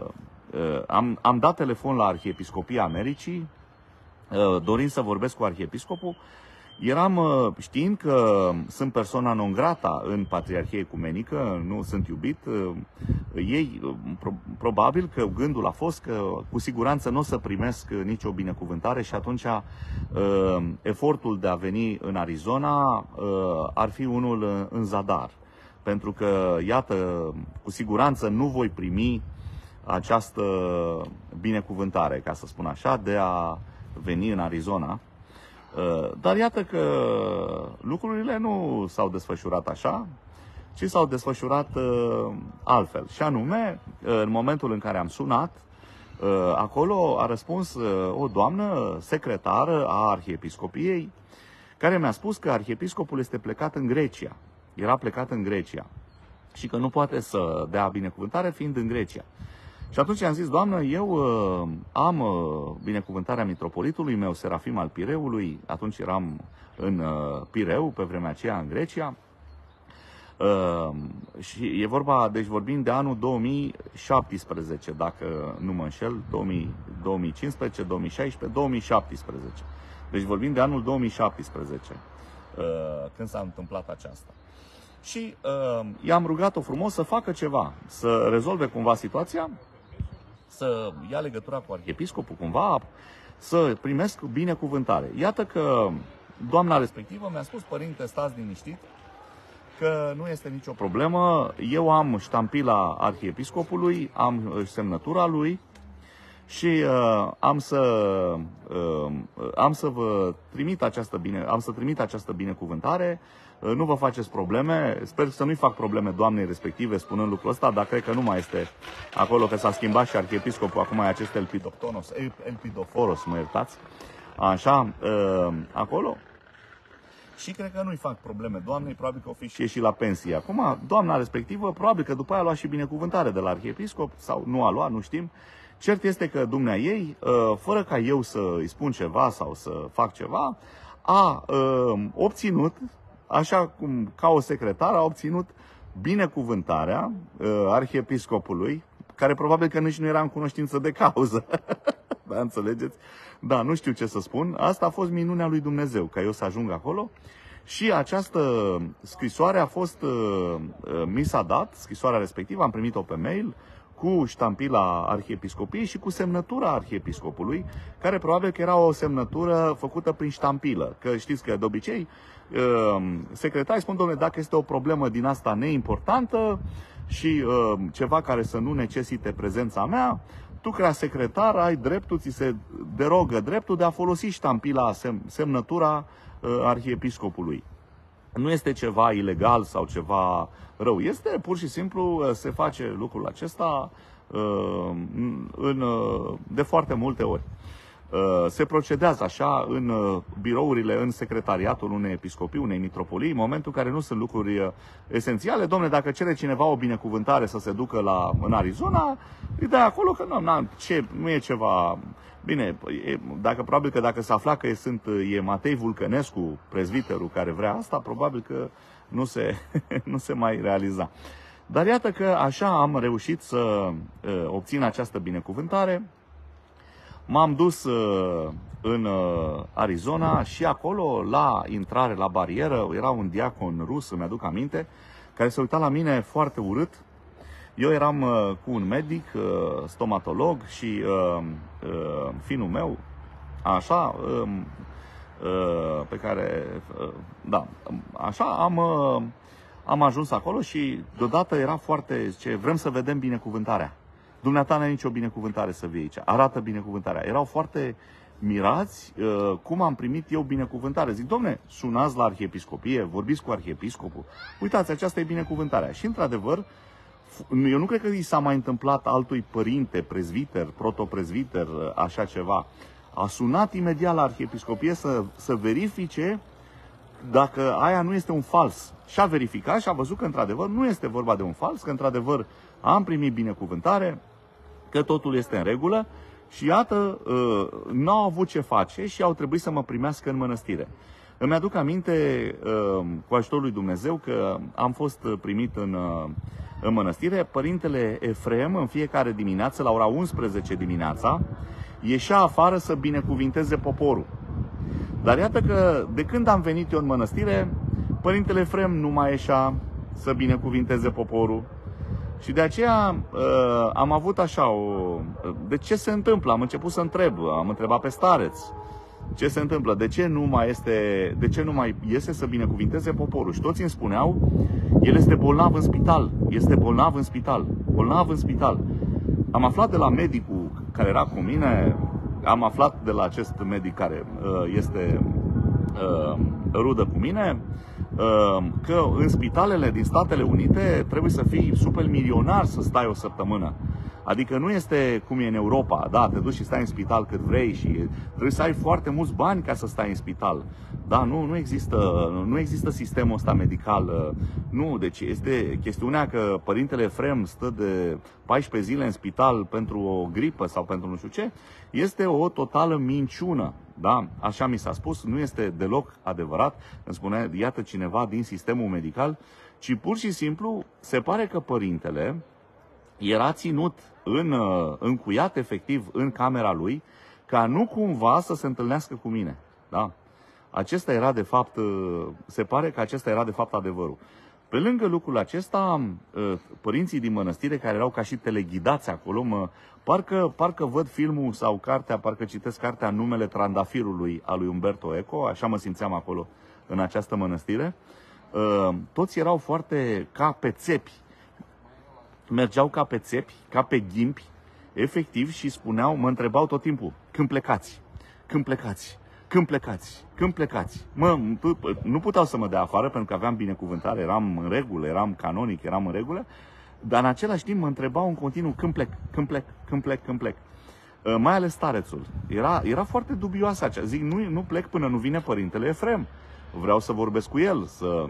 am, am dat telefon la Arhiepiscopia Americii, dorind să vorbesc cu arhiepiscopul. Eram știind că sunt persoana non grata în Patriarhia Ecumenică, nu sunt iubit. Ei, probabil că gândul a fost că cu siguranță nu o să primesc nicio binecuvântare și atunci efortul de a veni în Arizona ar fi unul în zadar. Pentru că, iată, cu siguranță nu voi primi această binecuvântare, ca să spun așa, de a veni în Arizona. Dar iată că lucrurile nu s-au desfășurat așa, ci s-au desfășurat altfel. Și anume, în momentul în care am sunat, acolo a răspuns o doamnă secretară a Arhiepiscopiei, care mi-a spus că arhiepiscopul este plecat în Grecia. Era plecat în Grecia și că nu poate să dea binecuvântare fiind în Grecia. Și atunci am zis, doamnă, eu uh, am uh, binecuvântarea mitropolitului meu, Serafim al Pireului, atunci eram în uh, Pireu, pe vremea aceea în Grecia, uh, și e vorba, deci vorbim de anul două mii șaptesprezece, dacă nu mă înșel, două mii, două mii cincisprezece, două mii șaisprezece, două mii șaptesprezece. Deci vorbim de anul două mii șaptesprezece, uh, când s-a întâmplat aceasta. Și uh, i-am rugat-o frumos să facă ceva, să rezolve cumva situația, să ia legătura cu arhiepiscopul cumva, să primesc binecuvântare. Iată că doamna respectivă mi-a spus, părinte, stați liniștit, că nu este nicio problemă, eu am ștampila arhiepiscopului, am semnătura lui și uh, am să uh, am să vă trimit această bine, am să trimit această binecuvântare. Nu vă faceți probleme, sper să nu-i fac probleme doamnei respective spunând lucrul ăsta, dar cred că nu mai este acolo, că s-a schimbat și arhiepiscopul, acum e acest Elpidoptonos, Elpidoforos, mă iertați, așa, acolo. Și cred că nu-i fac probleme doamnei, probabil că o fi și ieșit la pensie. Acum, doamna respectivă, probabil că după aia a luat și binecuvântare de la arhiepiscop, sau nu a luat, nu știm. Cert este că dumnea ei, fără ca eu să îi spun ceva sau să fac ceva, a obținut, așa cum ca o secretară, a obținut binecuvântarea uh, arhiepiscopului, care probabil că nici nu era în cunoștință de cauză. Da, înțelegeți? Da, nu știu ce să spun. Asta a fost minunea lui Dumnezeu, ca eu să ajung acolo. Și această scrisoare a fost, uh, mi s-a dat, scrisoarea respectivă, am primit-o pe mail, cu ștampila arhiepiscopiei și cu semnătura arhiepiscopului, care probabil că era o semnătură făcută prin ștampilă. Că știți că de obicei secretarii spun, domnule, dacă este o problemă din asta neimportantă și uh, ceva care să nu necesite prezența mea, tu, ca secretar, ai dreptul, ți se derogă dreptul de a folosi ștampila, sem- semnătura uh, arhiepiscopului. Nu este ceva ilegal sau ceva rău. Este pur și simplu, se face lucrul acesta uh, în, uh, de foarte multe ori. Se procedează așa în birourile, în secretariatul unei episcopii, unei mitropolii, în momentul în care nu sunt lucruri esențiale. Dom'le, dacă cere cineva o binecuvântare să se ducă la, în Arizona, îi dai acolo că nu, na, ce, nu e ceva... Bine, e, dacă, probabil că dacă se afla că sunt, e Matei Vulcănescu, prezbiterul, care vrea asta, probabil că nu se, nu se mai realiza. Dar iată că așa am reușit să uh, obțin această binecuvântare. M-am dus uh, în uh, Arizona și acolo, la intrare, la barieră, era un diacon rus, îmi aduc aminte, care se uita la mine foarte urât. Eu eram uh, cu un medic, uh, stomatolog și uh, uh, finul meu, așa, uh, uh, pe care, uh, da, așa, am, uh, am ajuns acolo și deodată era foarte, zice, vrem să vedem binecuvântarea. Dumneata n-ai nicio binecuvântare să vii aici, arată binecuvântarea. Erau foarte mirați uh, cum am primit eu binecuvântare. Zic, domne, sunați la arhiepiscopie, vorbiți cu arhiepiscopul, uitați, aceasta e binecuvântarea. Și într-adevăr, eu nu cred că i s-a mai întâmplat altui părinte, prezbiter, protoprezbiter, așa ceva. A sunat imediat la arhiepiscopie să, să verifice dacă aia nu este un fals. Și a verificat și a văzut că într-adevăr nu este vorba de un fals, că într-adevăr am primit binecuvântare, că totul este în regulă și iată, n-au avut ce face și au trebuit să mă primească în mănăstire. Îmi aduc aminte, cu ajutorul lui Dumnezeu, că am fost primit în, în mănăstire. Părintele Efrem, în fiecare dimineață, la ora unsprezece dimineața, ieșea afară să binecuvinteze poporul. Dar iată că, de când am venit eu în mănăstire, Părintele Efrem nu mai ieșea să binecuvinteze poporul. Și de aceea uh, am avut așa o... De ce se întâmplă? Am început să întreb, am întrebat pe stareț. Ce se întâmplă? De ce nu mai este, de ce nu mai iese să binecuvinteze poporul? Și toți îmi spuneau, el este bolnav în spital, este bolnav în spital, bolnav în spital. Am aflat de la medicul care era cu mine, am aflat de la acest medic care uh, este uh, rudă cu mine, uh, că în spitalele din Statele Unite trebuie să fii super milionar să stai o săptămână. Adică nu este cum e în Europa, da, te duci și stai în spital cât vrei și trebuie să ai foarte mulți bani ca să stai în spital. Da, nu, nu există, nu există sistemul ăsta medical. Nu, deci este chestiunea că Părintele Efrem stă de paisprezece zile în spital pentru o gripă sau pentru nu știu ce, este o totală minciună. Da, așa mi s-a spus, nu este deloc adevărat. Îmi spune, iată cineva din sistemul medical, ci pur și simplu se pare că Părintele era ținut în, încuiat efectiv în camera lui, ca nu cumva să se întâlnească cu mine. Da? Acesta era de fapt, se pare că acesta era de fapt adevărul. Pe lângă lucrul acesta, părinții din mănăstire care erau ca și teleghidați acolo, mă, parcă, parcă văd filmul sau cartea, parcă citesc cartea Numele Trandafirului a lui Umberto Eco, așa mă simțeam acolo în această mănăstire. Toți erau foarte ca pe țepi. Mergeau ca pe țepi, ca pe ghimpi, efectiv, și spuneau, mă întrebau tot timpul, când plecați, când plecați, când plecați, când plecați. Mă, nu puteau să mă dea afară pentru că aveam binecuvântare, eram în regulă, eram canonic, eram în regulă, dar în același timp mă întrebau în continuu, când plec, când plec, când plec, când plec. Mai ales starețul. Era, era foarte dubioasă aceea. Zic, nu, nu plec până nu vine Părintele Efrem. Vreau să vorbesc cu el, să...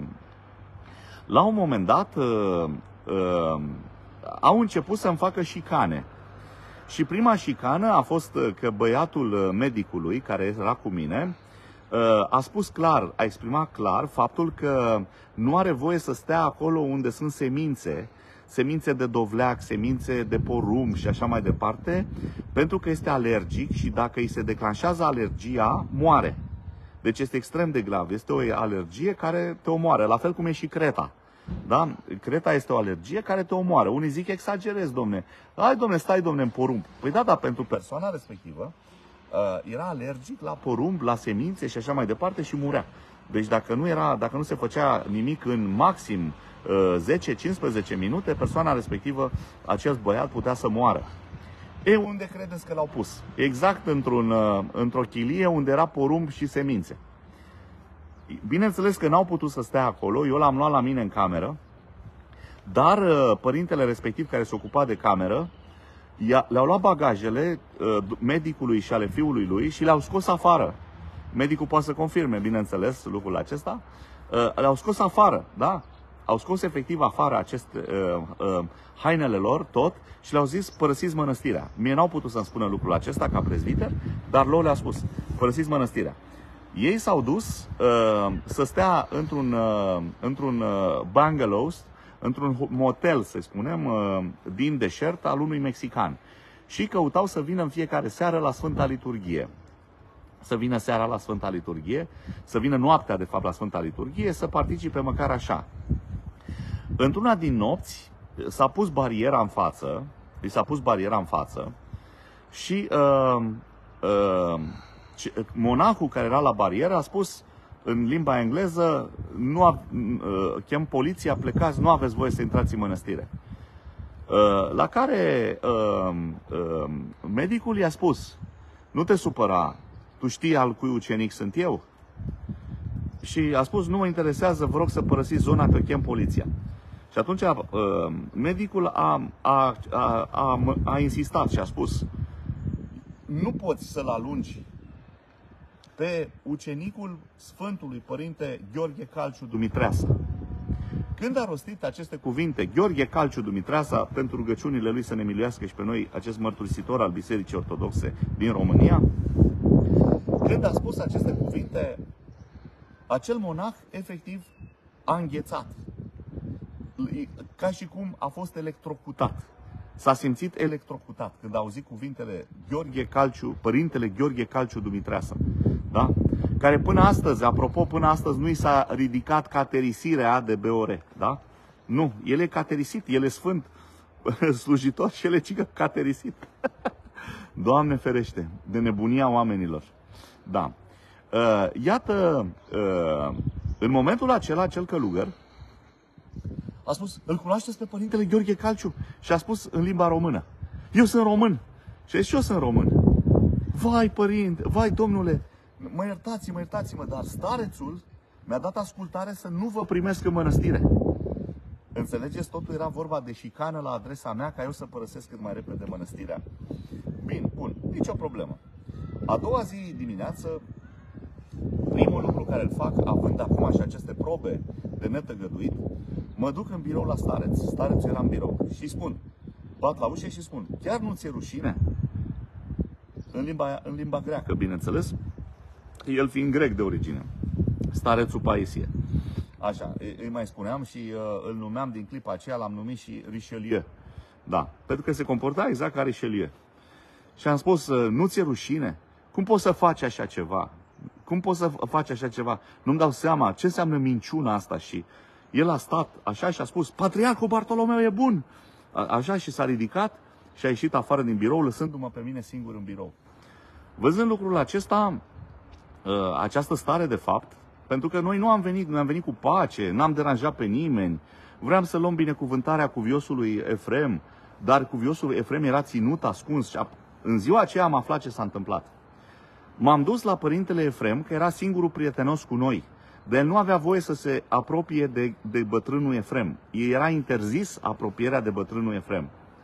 La un moment dat... Uh, uh, au început să-mi facă șicane. Și prima șicană a fost că băiatul medicului, care era cu mine, a spus clar, a exprimat clar faptul că nu are voie să stea acolo unde sunt semințe, semințe de dovleac, semințe de porumb și așa mai departe, pentru că este alergic și dacă îi se declanșează alergia, moare. Deci este extrem de grav. Este o alergie care te omoară, la fel cum e și creta. Da? Creta este o alergie care te omoară. Unii zic, exagerez, domne. Hai, domne, stai, domne, în porumb. Păi da, dar pentru persoana respectivă uh, era alergic la porumb, la semințe și așa mai departe și murea. Deci dacă nu, era, dacă nu se făcea nimic în maxim uh, zece cincisprezece minute, persoana respectivă, acest băiat, putea să moară. E, unde credeți că l-au pus? Exact într-un, uh, într-o chilie unde era porumb și semințe. Bineînțeles că n-au putut să stea acolo, eu l-am luat la mine în cameră, dar părintele respectiv care se ocupa de cameră, le-au luat bagajele medicului și ale fiului lui și le-au scos afară. Medicul poate să confirme, bineînțeles, lucrul acesta. Le-au scos afară, da? Au scos efectiv afară aceste uh, uh, hainele lor, tot, și le-au zis, părăsiți mănăstirea. Mie n-au putut să-mi spună lucrul acesta ca prezbiter, dar lor le-a spus, părăsiți mănăstirea. Ei s-au dus uh, să stea într-un uh, într-un uh, bungalows, într-un motel, să spunem, uh, din deșert al unui mexican. Și căutau să vină în fiecare seară la Sfânta Liturghie. Să vină seara la Sfânta Liturghie, să vină noaptea, de fapt, la Sfânta Liturghie, să participe măcar așa. Într-una din nopți, s-a pus bariera în față, i s-a pus bariera în față și uh, uh, monahul care era la barieră a spus în limba engleză, nu a, uh, chem poliția, plecați, nu aveți voie să intrați în mănăstire. Uh, la care uh, uh, medicul i-a spus, nu te supăra, tu știi al cui ucenic sunt eu? Și a spus, nu mă interesează, vă rog să părăsiți zona, că chem poliția. Și atunci uh, medicul a, a, a, a, a insistat și a spus, nu poți să-l alungi pe ucenicul Sfântului Părinte Gheorghe Calciu Dumitreasa. Când a rostit aceste cuvinte, Gheorghe Calciu Dumitreasa, pentru rugăciunile lui să ne miluiască și pe noi, acest mărturisitor al Bisericii Ortodoxe din România, când a spus aceste cuvinte, acel monah efectiv a înghețat, ca și cum a fost electrocutat. S-a simțit electrocutat când a auzit cuvintele Gheorghe Calciu, Părintele Gheorghe Calciu Dumitreasa, da? Care până astăzi, apropo, până astăzi nu i s-a ridicat caterisirea de B O R, da? Nu, el e caterisit, el e sfânt slujitor și el e cică caterisit. Doamne ferește, de nebunia oamenilor. Da. Iată, în momentul acela, acel călugăr a spus, îl cunoașteți pe Părintele Gheorghe Calciu? Și a spus în limba română, eu sunt român. Și a zis, și eu sunt român. Vai, părinte, vai, domnule, mă iertați, mă iertați-mă, dar starețul mi-a dat ascultare să nu vă primesc în mănăstire. Înțelegeți, totul era vorba de șicană la adresa mea, ca eu să părăsesc cât mai repede mănăstirea. Bine, bun, nicio problemă. A doua zi dimineață, primul lucru care îl fac, având acum și aceste probe de netăgăduit, mă duc în birou la stareț. Starețul era în birou și spun, bat la ușă și spun, chiar nu ți-e rușine? În limba, în limba greacă, bineînțeles, el fiind grec de origine, starețul Paisie. Așa, îi mai spuneam și uh, îl numeam din clipa aceea, l-am numit și Richelieu. Da, pentru că se comporta exact ca Richelieu. Și am spus, uh, nu ți-e rușine? Cum poți să faci așa ceva? Cum poți să faci așa ceva? Nu-mi dau seama ce înseamnă minciuna asta. Și el a stat așa și a spus, Patriarhul Bartolomeu e bun. A, așa și s-a ridicat și a ieșit afară din birou, lăsându-mă pe mine singur în birou. Văzând lucrul acesta, uh, această stare de fapt, pentru că noi nu am venit, noi am venit cu pace, n-am deranjat pe nimeni, vreau să luăm binecuvântarea cuviosului Efrem, dar cuviosul Efrem era ținut, ascuns și a, în ziua aceea am aflat ce s-a întâmplat. M-am dus la Părintele Efrem, că era singurul prietenos cu noi, dar el nu avea voie să se apropie de, de bătrânul Efrem. Era interzis apropierea de bătrânul Efrem.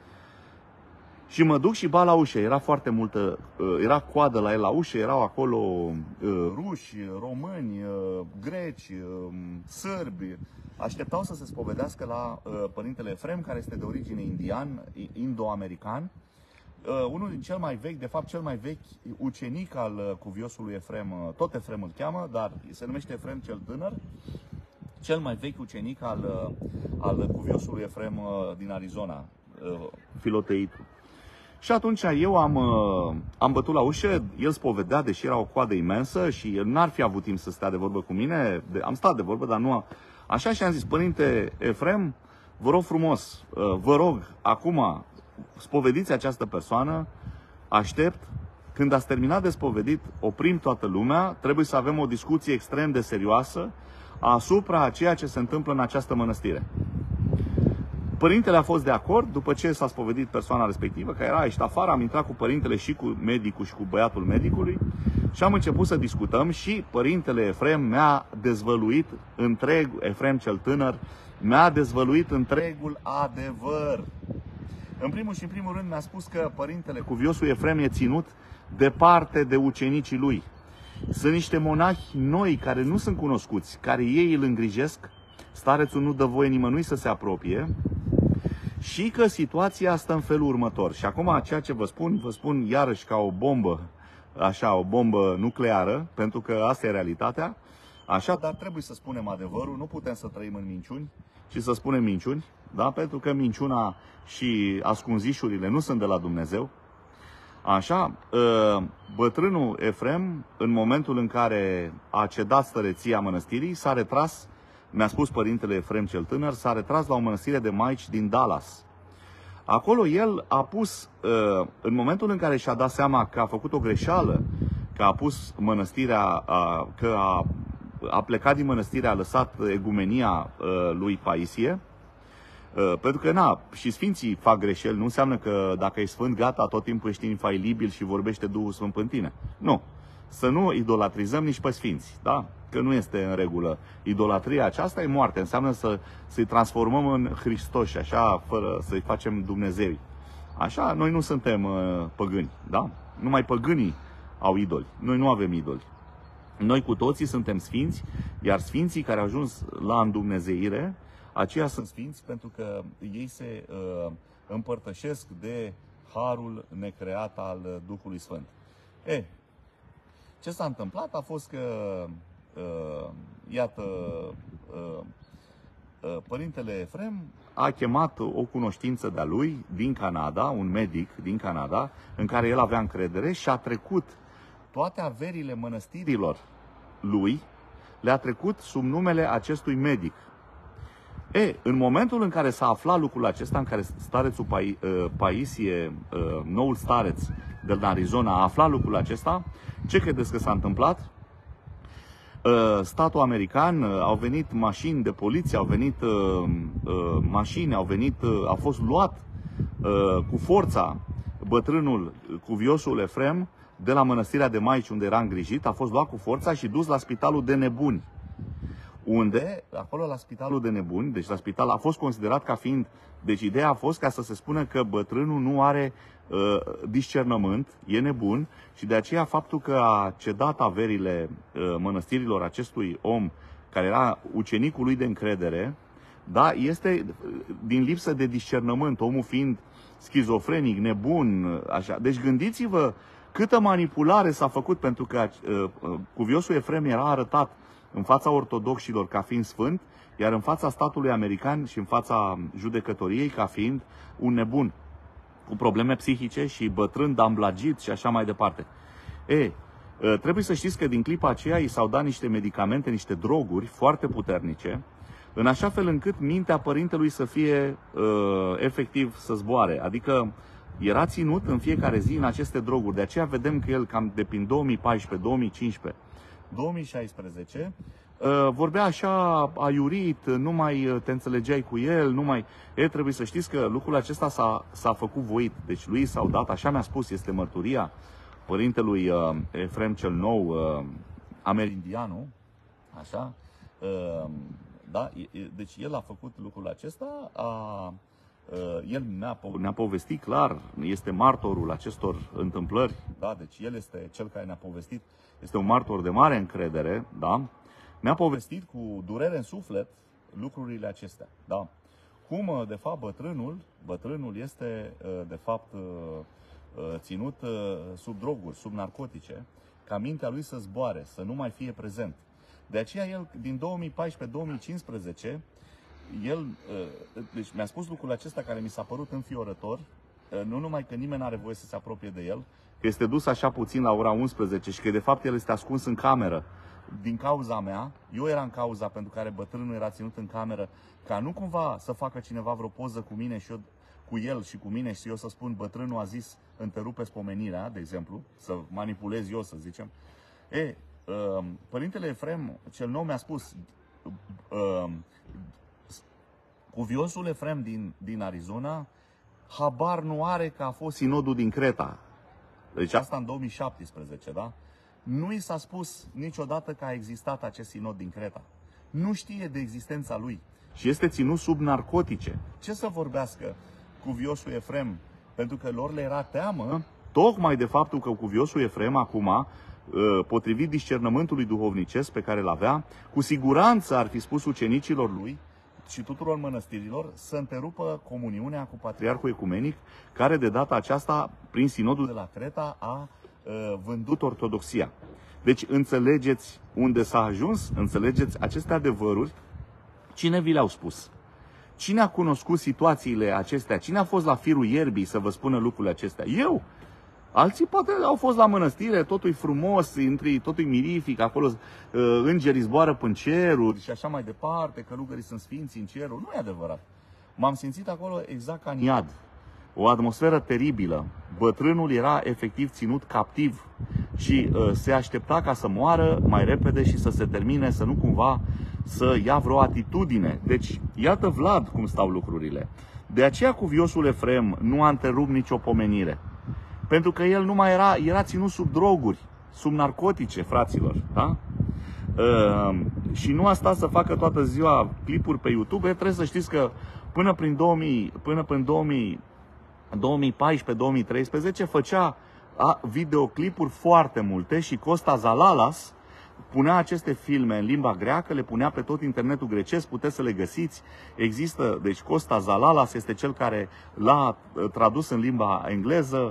Și mă duc și ba la ușă, era foarte multă, era coadă la el la ușă, erau acolo ruși, români, greci, sârbi. Așteptau să se spovedească la Părintele Efrem, care este de origine indian, indo-american. Unul din cel mai vechi, de fapt cel mai vechi ucenic al cuviosului Efrem, tot Efrem îl cheamă, dar se numește Efrem cel tânăr. Cel mai vechi ucenic al, al cuviosului Efrem din Arizona, Filoteitul. Și atunci eu am, am bătut la ușă, el spovedea, deși era o coadă imensă și el n-ar fi avut timp să stea de vorbă cu mine. Am stat de vorbă, dar nu... Așa și am zis, Părinte Efrem, vă rog frumos, vă rog, acum spovediți această persoană, aștept, când ați terminat de spovedit, oprim toată lumea, trebuie să avem o discuție extrem de serioasă asupra a ceea ce se întâmplă în această mănăstire. Părintele a fost de acord, după ce s-a spovedit persoana respectivă, că era ieșit afară, am intrat cu părintele și cu medicul și cu băiatul medicului și am început să discutăm și Părintele Efrem mi-a dezvăluit întreg, Efrem cel tânăr, mi-a dezvăluit întregul adevăr. În primul și în primul rând mi-a spus că Părintele cuviosul Efrem e ținut departe de ucenicii lui. Sunt niște monahi noi care nu sunt cunoscuți, care ei îl îngrijesc, starețul nu dă voie nimănui să se apropie și că situația stă în felul următor. Și acum ceea ce vă spun, vă spun iarăși ca o bombă, așa, o bombă nucleară, pentru că asta e realitatea. Așa, dar trebuie să spunem adevărul, nu putem să trăim în minciuni și să spunem minciuni, da? Pentru că minciuna și ascunzișurile nu sunt de la Dumnezeu. Așa, bătrânul Efrem, în momentul în care a cedat stăreția mănăstirii, s-a retras mi-a spus părintele Efrem cel Tânăr, s-a retras la o mănăstire de maici din Dallas. Acolo el a pus, în momentul în care și-a dat seama că a făcut o greșeală, că a pus mănăstirea, că a, a plecat din mănăstire, a lăsat egumenia lui Paisie, pentru că, na, și sfinții fac greșeli, nu înseamnă că dacă ești sfânt, gata, tot timpul ești infailibil și vorbește Duhul Sfânt în tine. Nu. Să nu idolatrizăm nici pe sfinți, da? Că nu este în regulă. Idolatria aceasta e moarte, înseamnă să, să-i transformăm în Hristoși, așa, fără să-i facem Dumnezei. Așa, noi nu suntem uh, păgâni, da? Numai păgânii au idoli. Noi nu avem idoli. Noi cu toții suntem sfinți, iar sfinții care au ajuns la îndumnezeire, aceia sunt sfinți pentru că ei se uh, împărtășesc de harul necreat al Duhului Sfânt. E, ce s-a întâmplat a fost că, uh, iată, uh, uh, părintele Efrem a chemat o cunoștință de-a lui din Canada, un medic din Canada, în care el avea încredere și a trecut toate averile mănăstirilor lui, le-a trecut sub numele acestui medic. E, în momentul în care s-a aflat lucrul acesta, în care starețul Paisie, noul stareț de la Arizona, a aflat lucrul acesta, ce credeți că s-a întâmplat? Statul american, au venit mașini de poliție, au venit mașini, au venit, a fost luat cu forța bătrânul, cuviosul Efrem, de la mănăstirea de Maici, unde era îngrijit, a fost luat cu forța și dus la spitalul de nebuni. Unde, acolo la spitalul de nebuni, deci la spital a fost considerat ca fiind, deci ideea a fost ca să se spună că bătrânul nu are uh, discernământ, e nebun și de aceea faptul că a cedat averile uh, mănăstirilor acestui om, care era ucenicul lui de încredere, da, este din lipsă de discernământ, omul fiind schizofrenic, nebun, așa. Deci gândiți-vă câtă manipulare s-a făcut, pentru că uh, uh, cuviosul Efrem era arătat în fața ortodoxilor ca fiind sfânt, iar în fața statului american și în fața judecătoriei ca fiind un nebun, cu probleme psihice și bătrân, damblagit și așa mai departe. E, trebuie să știți că din clipa aceea i s-au dat niște medicamente, niște droguri foarte puternice, în așa fel încât mintea părintelui să fie uh, efectiv să zboare. Adică era ținut în fiecare zi în aceste droguri. De aceea vedem că el cam de prin două mii paisprezece, două mii cincisprezece, două mii șaisprezece, vorbea așa aiurit, nu mai te înțelegeai cu el, nu mai... E, trebuie să știți că lucrul acesta s-a făcut voit. Deci lui s-au dat, așa mi-a spus, este mărturia părintelui uh, Efrem cel Nou, uh, amerindianu, așa, uh, da, deci el a făcut lucrul acesta, a, uh, el ne-a, ne-a povestit clar, este martorul acestor întâmplări, da, deci el este cel care ne-a povestit, este un martor de mare încredere, da, ne-a povestit cu durere în suflet lucrurile acestea, da. Cum, de fapt, bătrânul, bătrânul este, de fapt, ținut sub droguri, sub narcotice, ca mintea lui să zboare, să nu mai fie prezent. De aceea el, din două mii paisprezece două mii cincisprezece, el, deci mi-a spus lucrul acesta care mi s-a părut înfiorător, nu numai că nimeni nu are voie să se apropie de el, că este dus așa puțin la ora unsprezece și că de fapt el este ascuns în cameră din cauza mea. Eu eram cauza pentru care bătrânul era ținut în cameră, ca nu cumva să facă cineva vreo poză cu mine și eu cu el și cu mine și eu să spun bătrânul a zis întrerupeți pomenirea, de exemplu, să manipulez eu, să zicem. E, uh, părintele Efrem cel Nou mi-a spus, uh, cuviosul Efrem din, din Arizona habar nu are că a fost sinodul din Creta. Deci asta în două mii șaptesprezece, da? Nu i s-a spus niciodată că a existat acest sinod din Creta. Nu știe de existența lui. Și este ținut sub narcotice. Ce să vorbească cuviosul Efrem? Pentru că lor le era teamă, tocmai de faptul că cuviosul Efrem acum, potrivit discernământului duhovnicesc pe care îl avea, cu siguranță ar fi spus ucenicilor lui și tuturor mănăstirilor să întrerupă comuniunea cu Patriarhul Ecumenic, care de data aceasta, prin sinodul de la Creta, a vândut ortodoxia. Deci înțelegeți unde s-a ajuns? Înțelegeți aceste adevăruri? Cine vi le-au spus? Cine a cunoscut situațiile acestea? Cine a fost la firul ierbii să vă spună lucrurile acestea? Eu! Alții poate au fost la mănăstire, totul e frumos, intri, totul e mirific, acolo uh, îngerii zboară până ceruri și așa mai departe, călugării sunt sfinți în ceruri. Nu e adevărat. M-am simțit acolo exact ca în iad. O atmosferă teribilă. Bătrânul era efectiv ținut captiv și uh, se aștepta ca să moară mai repede și să se termine, să nu cumva să ia vreo atitudine. Deci, iată Vlad cum stau lucrurile. De aceea cuviosul Efrem nu a întrerupt nicio pomenire. Pentru că el nu mai era, era ținut sub droguri, sub narcotice, fraților. Da? Uh, și nu a stat să facă toată ziua clipuri pe YouTube. Trebuie să știți că până prin două mii, până prin două mii, două mii paisprezece două mii treisprezece făcea videoclipuri foarte multe și Costa Zalalas punea aceste filme în limba greacă, le punea pe tot internetul grecesc, puteți să le găsiți. Există, deci Costa Zalalas este cel care l-a tradus în limba engleză.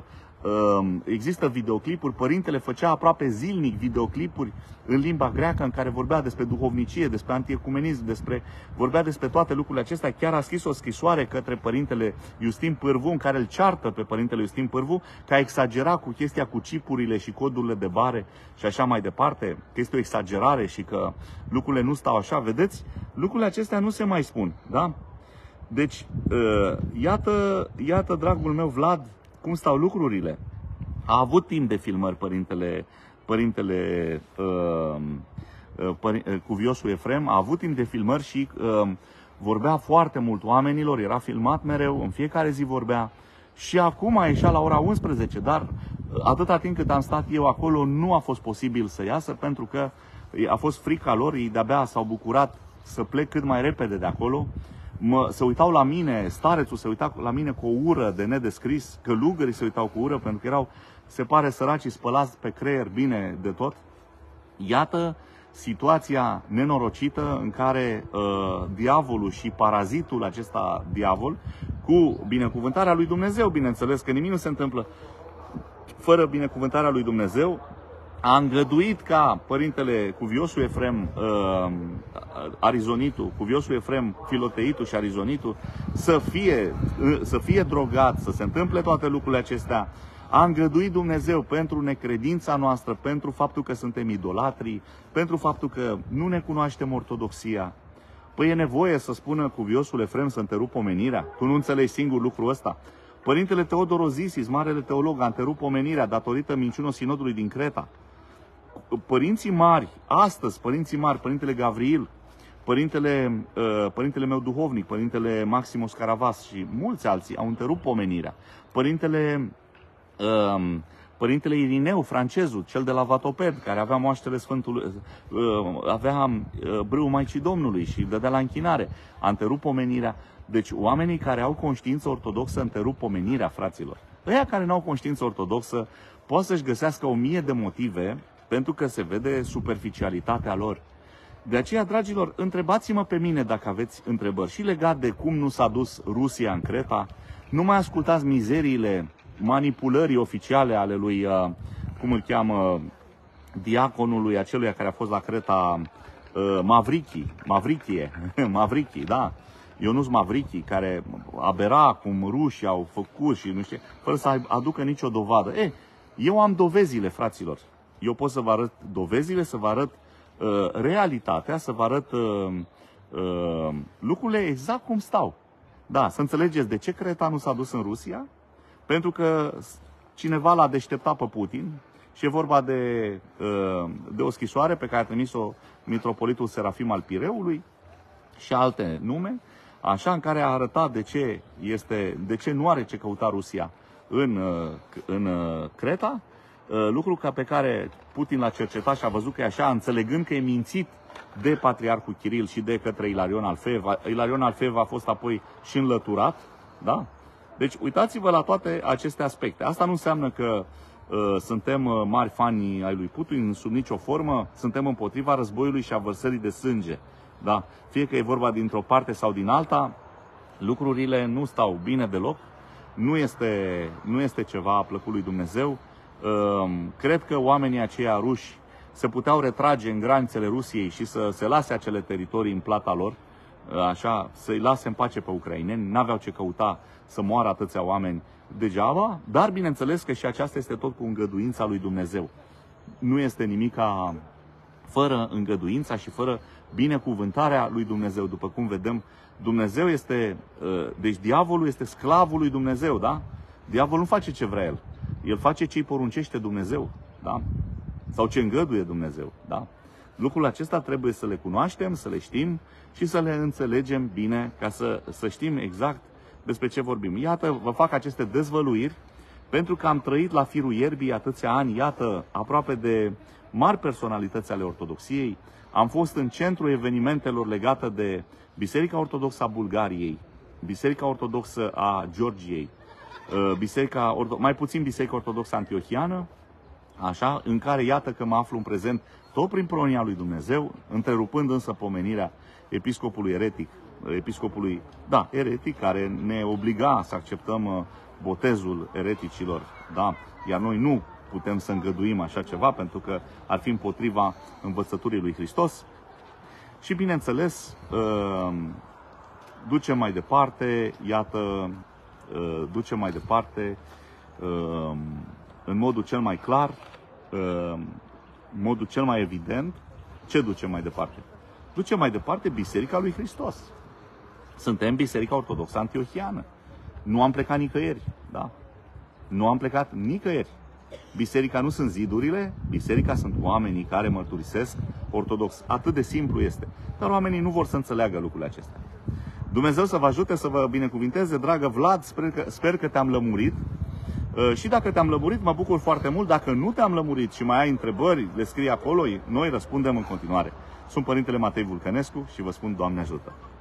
Există videoclipuri, părintele făcea aproape zilnic videoclipuri în limba greacă în care vorbea despre duhovnicie, despre antiecumenism, despre, vorbea despre toate lucrurile acestea. Chiar a scris o scrisoare către părintele Iustin Pârvu în care îl ceartă pe părintele Iustin Pârvu că a exagerat cu chestia cu chipurile și codurile de bare și așa mai departe, că este o exagerare și că lucrurile nu stau așa. Vedeți? Lucrurile acestea nu se mai spun, da? Deci, iată, iată, dragul meu Vlad, cum stau lucrurile. A avut timp de filmări părintele, părintele uh, păr cuviosul Efrem, a avut timp de filmări și uh, vorbea foarte mult oamenilor, era filmat mereu, în fiecare zi vorbea. Și acum a ieșit la ora unsprezece, dar atâta timp cât am stat eu acolo nu a fost posibil să iasă, pentru că a fost frica lor, ei de-abia s-au bucurat să plec cât mai repede de acolo. Mă, se uitau la mine, starețul se uita la mine cu o ură de nedescris, călugării se uitau cu ură pentru că erau, se pare, săracii spălați pe creier bine de tot. Iată situația nenorocită în care uh, diavolul și parazitul acesta diavol, cu binecuvântarea lui Dumnezeu, bineînțeles că nimic nu se întâmplă fără binecuvântarea lui Dumnezeu, a îngăduit ca părintele cuviosul Efrem uh, Arizonitu, cuviosul Efrem Filoteitu și Arizonitu să fie, uh, să fie drogat, să se întâmple toate lucrurile acestea. A îngăduit Dumnezeu pentru necredința noastră, pentru faptul că suntem idolatri, pentru faptul că nu ne cunoaștem ortodoxia. Păi e nevoie să spună cuviosul Efrem să întrerup pomenirea? Tu nu înțelegi singur lucrul ăsta? Părintele Teodor Ozisis, marele teolog, a întrerupt pomenirea datorită minciunii sinodului din Creta. Părinții mari, astăzi, părinții mari, părintele Gavril, părintele, uh, părintele meu duhovnic, părintele Maximos Caravas și mulți alții au întrerupt pomenirea. Părintele, uh, părintele Irineu, francezul, cel de la Vatoped, care avea moaștele Sfântului, uh, avea uh, brâul Maicii Domnului și dădea la închinare, a întrerupt pomenirea. Deci oamenii care au conștiință ortodoxă întrerup pomenirea, fraților. Ăia care nu au conștiință ortodoxă pot să-și găsească o mie de motive pentru că se vede superficialitatea lor. De aceea, dragilor, întrebați-mă pe mine dacă aveți întrebări și legat de cum nu s-a dus Rusia în Creta. Nu mai ascultați mizeriile manipulării oficiale ale lui, uh, cum îl cheamă, diaconului aceluia care a fost la Creta, uh, Mavrichi, Mavrichie, Mavrichi, da. Ionuț Mavrichi, care abera cum rușii au făcut și nu știu, fără să aducă nicio dovadă. E, eu am dovezile, fraților. Eu pot să vă arăt dovezile, să vă arăt uh, realitatea, să vă arăt uh, uh, lucrurile exact cum stau. Da, să înțelegeți de ce Creta nu s-a dus în Rusia? Pentru că cineva l-a deșteptat pe Putin și e vorba de, uh, de o scrisoare pe care a trimis-o mitropolitul Serafim al Pireului și alte nume, așa, în care a arătat de ce, este, de ce nu are ce căuta Rusia în, în Creta, lucru ca pe care Putin l-a cercetat și a văzut că e așa, înțelegând că e mințit de Patriarhul Kiril și de către Ilarion al Fev. Ilarion al Fev a fost apoi și înlăturat, da? Deci uitați-vă la toate aceste aspecte. Asta nu înseamnă că uh, suntem mari fani ai lui Putin, sub nicio formă, suntem împotriva războiului și a vărsării de sânge. Da? Fie că e vorba dintr-o parte sau din alta, lucrurile nu stau bine deloc, nu este, nu este ceva plăcut lui Dumnezeu. Cred că oamenii aceia ruși se puteau retrage în granițele Rusiei și să se lase acele teritorii în plata lor, așa, să-i lase în pace pe ucraineni, n-aveau ce căuta să moară atâția oameni degeaba, dar bineînțeles că și aceasta este tot cu îngăduința lui Dumnezeu. Nu este nimica fără îngăduința și fără binecuvântarea lui Dumnezeu. După cum vedem, Dumnezeu este, deci diavolul este sclavul lui Dumnezeu, da? Diavolul nu face ce vrea el. El face ce îi poruncește Dumnezeu, da? Sau ce îngăduie Dumnezeu, da? Lucrul acesta trebuie să le cunoaștem, să le știm și să le înțelegem bine, ca să, să știm exact despre ce vorbim. Iată, vă fac aceste dezvăluiri, pentru că am trăit la firul ierbii atâția ani, iată, aproape de mari personalități ale Ortodoxiei. Am fost în centrul evenimentelor legate de Biserica Ortodoxă a Bulgariei, Biserica Ortodoxă a Georgiei, Biserica, mai puțin Biserica Ortodoxă Antiohiană, așa, în care iată că mă aflu în prezent tot prin pronia lui Dumnezeu, întrerupând însă pomenirea episcopului eretic, episcopului, da, eretic, care ne obliga să acceptăm botezul ereticilor, da, iar noi nu putem să îngăduim așa ceva, pentru că ar fi împotriva învățăturii lui Hristos. Și bineînțeles, ducem mai departe, iată, ducem mai departe, în modul cel mai clar, în modul cel mai evident, ce ducem mai departe? Ducem mai departe Biserica lui Hristos. Suntem Biserica Ortodoxă Antiohiană. Nu am plecat nicăieri, da? Nu am plecat nicăieri. Biserica nu sunt zidurile, biserica sunt oamenii care mărturisesc ortodox. Atât de simplu este. Dar oamenii nu vor să înțeleagă lucrurile acestea. Dumnezeu să vă ajute, să vă binecuvinteze, dragă Vlad, sper că, sper că te-am lămurit. Și dacă te-am lămurit, mă bucur foarte mult. Dacă nu te-am lămurit și mai ai întrebări, le scrii acolo, noi răspundem în continuare. Sunt Părintele Matei Vulcănescu și vă spun Doamne ajută!